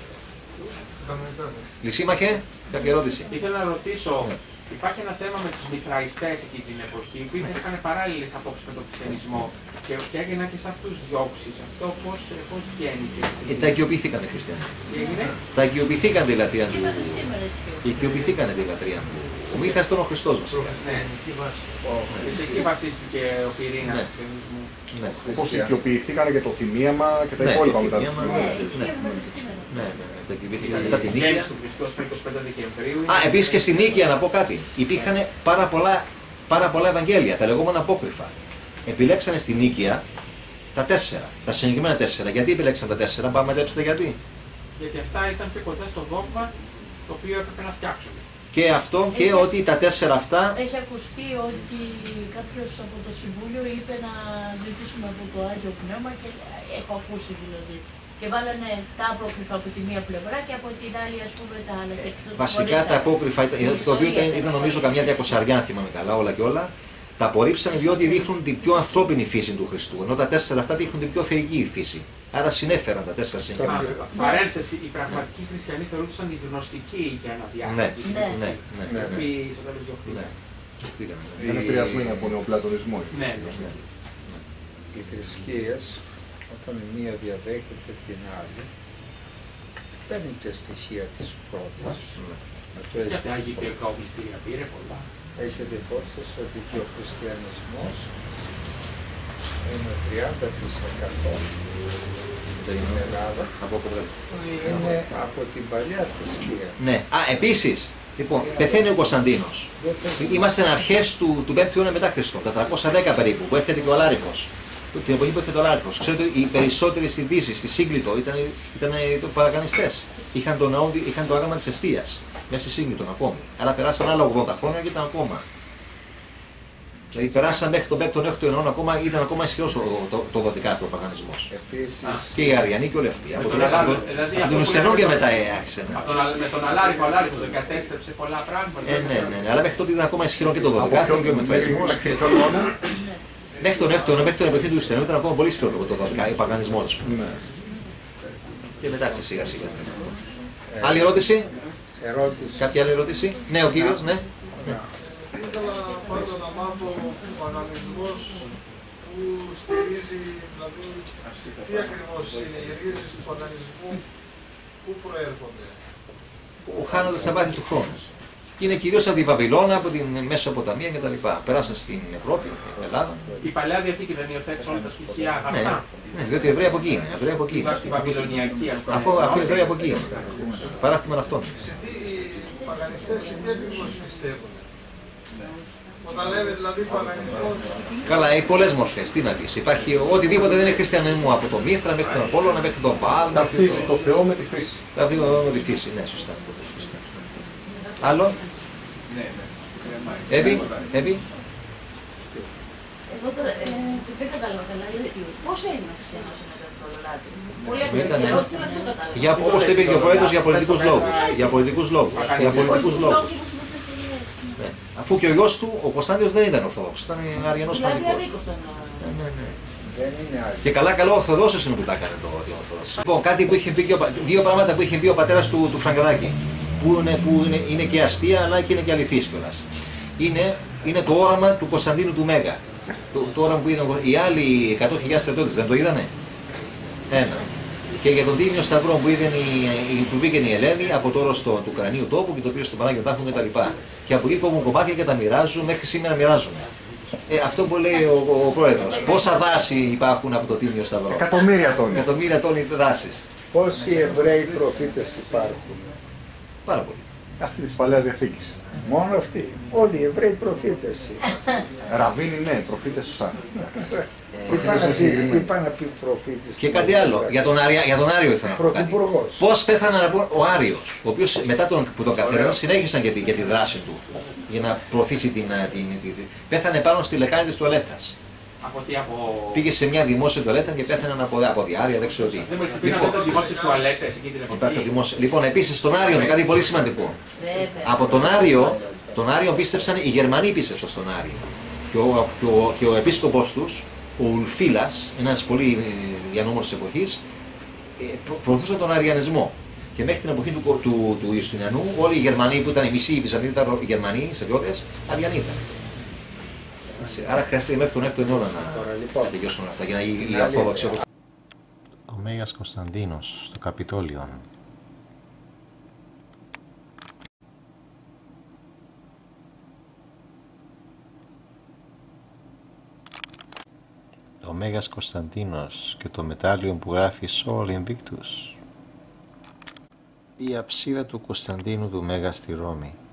Λυσίμαχε, κάποια ερώτηση. Ήθελα να ρωτήσω, Ναι. υπάρχει ένα θέμα με τους μηθραϊστές εκεί την εποχή που είχαν παράλληλες απόψεις με τον χριστιανισμό και, και έγιναν και σε αυτούς διώξεις. Αυτό πώς, πώς βγαίνει και... Ε, τα οικειοποιηθήκαν οι χριστιανοί. Τι έγινε? Τα οικειοποιηθήκαν τη λατρεία του. Είπατε σήμερα εσύ. Οικειοποιηθήκαν τη λατρεία του. Ο μύθας ήταν ο Χριστός μας. Ναι. Και εκεί βασίστηκε ο πυρήνας Ναι. του χριστιανισμού. Ναι. Όπως οικειοποιηθήκαν και το θυμίαμα και τα Ναι, υπόλοιπα το μετά τη θυμίαμα, Ναι, στιγμή. ισχύει μέχρι σήμερα. Ναι, ναι, ναι, τα οικειοποιηθήκαν μετά την Γέννηση Νίκαια. του Χριστός με είκοσι πέντε Δεκεμβρίου. Α, επίσης και στην Νίκαια να πω κάτι. Υπήρχαν πάρα πολλά, πάρα πολλά Ευαγγέλια, τα λεγόμενα απόκριφα. Επιλέξανε στην Νίκαια τα τέσσερα, τα συγκεκριμένα τέσσερα. Γιατί επιλέξαν τα τέσσερα, πάμε να μαζέψετε γιατί. Γιατί αυτά ήταν πιο κοντά στο δόγμα το οποίο έπρεπε να φτιάξουμε. Και αυτό και Έχει, ότι τα τέσσερα αυτά... Έχει ακουστεί ότι κάποιος από το Συμβούλιο είπε να ζητήσουμε από το Άγιο Πνεύμα και έχω ακούσει δηλαδή. Και βάλανε τα απόκριφα από τη μία πλευρά και από την άλλη ας πούμε τα άλλα. Ε, βασικά τα απόκριφα, το οποίο ήταν, ήταν νομίζω καμιά διακοσαριά, αν θυμάμαι καλά, όλα και όλα, τα απορρίψανε διότι δείχνουν την πιο ανθρώπινη φύση του Χριστού. Ενώ τα τέσσερα αυτά δείχνουν την πιο θεϊκή φύση. Άρα συνέφεραν τα τέσσερα σημεία. Παρένθεση, οι πραγματικοί χριστιανοί θεωρούσαν τη γνωστική για ένα διάστημα. Ναι, ναι, ναι. ναι, ναι. Στο τέλος διωχθήκαν. Είναι επηρεασμένοι από νεοπλατωνισμό. Ναι, ναι. Οι θρησκείες, όταν η μία διαδέχεται την άλλη, παίρνει και στοιχεία της πρώτης. Γιατί Άγιοι Πυρκαομυστήρια πήρε πολλά. Έχετε υπόψη ότι και ο χριστιανισμός είναι τριάντα τοις εκατό στην Ελλάδα, είναι από την παλιά θρησκεία. Ναι, α, επίσης, λοιπόν, πεθαίνει ο Κωνσταντίνος. Είμαστε αρχές του, του πέμπτου αιώνα μετά Χριστόν, τετρακόσια δέκα περίπου, που έρχεται και ο Αλάρικος. Την εποχή που έρχεται ο Αλάρικος. Ξέρετε, οι περισσότεροι στη Δύση, στη Σύγκλιτο, ήταν, ήταν παραγανιστές. Είχαν το, ναό, είχαν το άγαμα της εστίας, μέσα στη Σύγκλιτον ακόμη. Άρα περάσαν άλλα ογδόντα χρόνια και ήταν ακόμα. Δηλαδή περάσαν μέχρι τον πέμπτο έκτο αιώνα, ακόμα, ήταν ακόμα ισχυρός το, το, το δοτικάθρο ο παγανισμός. Και οι Αριανοί και όλοι αυτοί. Από τον, δηλαδή, από τον Ουστενό και μετά άρχισε να. Με τον Αλάρικο, ο Αλάρικος δεν κατέστρεψε πολλά πράγματα. Ε, ναι, ναι, ναι, αλλά μέχρι τότε ήταν ακόμα ισχυρό και το δοτικάθρο και ο μεθορισμός. Μέχρι τον έκτο αιώνα, μέχρι την εποχή του Ουστενού ήταν ακόμα πολύ ισχυρό το δοτικάθρο, ο παγανισμός. Και μετά σιγά σιγά. Άλλη ερώτηση? Κάποια άλλη ερώτηση? Ναι, ο κύριος, ναι. Ήθελα πάντα να μάθω ο παγανισμός που στηρίζει, δηλαδή τι ακριβώς είναι οι ρίζες του παγανισμού, πού προέρχονται. Ο χάνοντας τα βάθη του χρόνου. Και είναι κυρίως από τη Βαβυλώνα, από την Μεσοποταμία κτλ. Περάσαν στην Ευρώπη, στην Ελλάδα. Η Παλαιά Διαθήκη δεν υιοθέτησε όλα τα στοιχεία ναι, αυτά. Ναι, διότι οι Εβραίοι από εκεί είναι. Εβραίοι από εκεί είναι. Τη Βαβυλωνιακή, ας πούμε. Αφού, αφού οι Εβραίοι από εκεί είναι. Παράκτημα αυτών. Σε τι οι παγανιστές, σε τι ακριβώς πιστεύουν. Όταν λέμε δηλαδή παγανισμός... Καλά, έχει πολλές μορφές. Τι να πεις. Υπάρχει οτιδήποτε δεν είναι χριστιανισμό. Από τον Μήθρα μέχρι τον Απόλλωνα μέχρι τον Παάλ. Ταυτίζει το Θεό με τη φύση. Ταυτίζει το Θεό με τη φύση. Ναι, σωστά. σωστά. Άλλο. Εύη, Εύη. Εγώ τώρα δεν κατάλαβα καλά. Πώς έγινε ο χριστιανός ένας καθολολάτης. Πολύ απλή ερώτηση, αλλά δεν το κατάλαβα. Για, όπως το είπε και ο Πρόεδρος, για πολιτικούς λόγους. Για πολιτικούς λόγους. Για πολιτικούς λόγους. Ναι. Αφού και ο γιος του, ο Κωνσταντίνος δεν ήταν Ορθόδοξος, ήταν Αριανός φανατικός. Ναι, ναι, ναι. Και καλά, καλό Ορθοδόξος είναι που τα έκανε το Ορθόδοξο. Λοιπόν, κάτι που είχε πει και ο, δύο πράγματα που είχε πει ο πατέρας του, του Φραγκαδάκη, που, είναι, που είναι, είναι και αστεία αλλά και είναι και αληθής κιόλας. Είναι, είναι το όραμα του Κωνσταντίνου του Μέγα. Το, το όραμα που είδαν οι άλλοι εκατό χιλιάδες στρατιώτες, δεν το είδανε. Ένα. Και για τον Τίμιο Σταυρό που, είδαν η, που βγήκαν η Ελένη από το όρος του Ουκρανίου τόπου και το οποίο στον Πανάγιο Τάφο κτλ. Και από εκεί κόβουν κομμάτια και τα μοιράζουν, μέχρι σήμερα μοιράζουν. Ε, αυτό που λέει ο, ο, ο Πρόεδρος. Πόσα δάση υπάρχουν από το Τίμιο Σταυρό. Εκατομμύρια τόνοι. Εκατομμύρια τόνοι δάσης. Πόσοι Εβραίοι προφήτες υπάρχουν. Πάρα πολύ. Αυτή της Παλαιάς Διαθήκης. Μόνο αυτοί. Όλοι οι Εβραίοι προφήτες. Ραβίνοι, ναι, προφήτες σωστά. Τι πάνε να πει προφήτης. Και κάτι άλλο. Για τον, Άρια, για τον Άριο ήθελα να πω κάτι. Πώς πέθανε να πω, ο Άριος, ο οποίος μετά τον, που τον καθαρίζαν συνέχισαν για τη, για τη δράση του. Για να προωθήσει την, την, την, την. Πέθανε πάνω στη λεκάνη της τουαλέτας. Από τι, από... Πήγε σε μια δημόσια τουαλέτα και πέθανε από, από διάρρεια, δεν ξέρω τι. Δεν μπορείς να πει δημόσιες τουαλέτες εκεί την εποχή. Λοιπόν, επίσης στον Άριο είναι κάτι πολύ σημαντικό. Από τον Άριο, τον Άριο πίστεψαν, οι Γερμανοί πίστεψαν στον Άριο. Και ο, και ο, και ο επίσκοπος τους, ο Ουλφίλας, ένας πολύ διανόμενος της εποχής, προ, προωθούσε τον αριανισμό. Και μέχρι την εποχή του, του, του, του Ιουστινιανού, όλοι οι Γερμανοί που ήταν οι μισοί Βυζαντίνοι, ήταν οι Γερμανοί, στρατιώτες, Αριανοί ήταν. Άρα χρειάζεται μέχρι τον έκτο αιώνα να, να τελειώσουν αυτά για να γίνει η Ορθόδοξη. Ο Μέγας Κωνσταντίνος στο Καπιτόλιον. Ο Μέγας Κωνσταντίνος και το μετάλλιο που γράφει Sol Invictus. Η αψίδα του Κωνσταντίνου του Μέγα στη Ρώμη.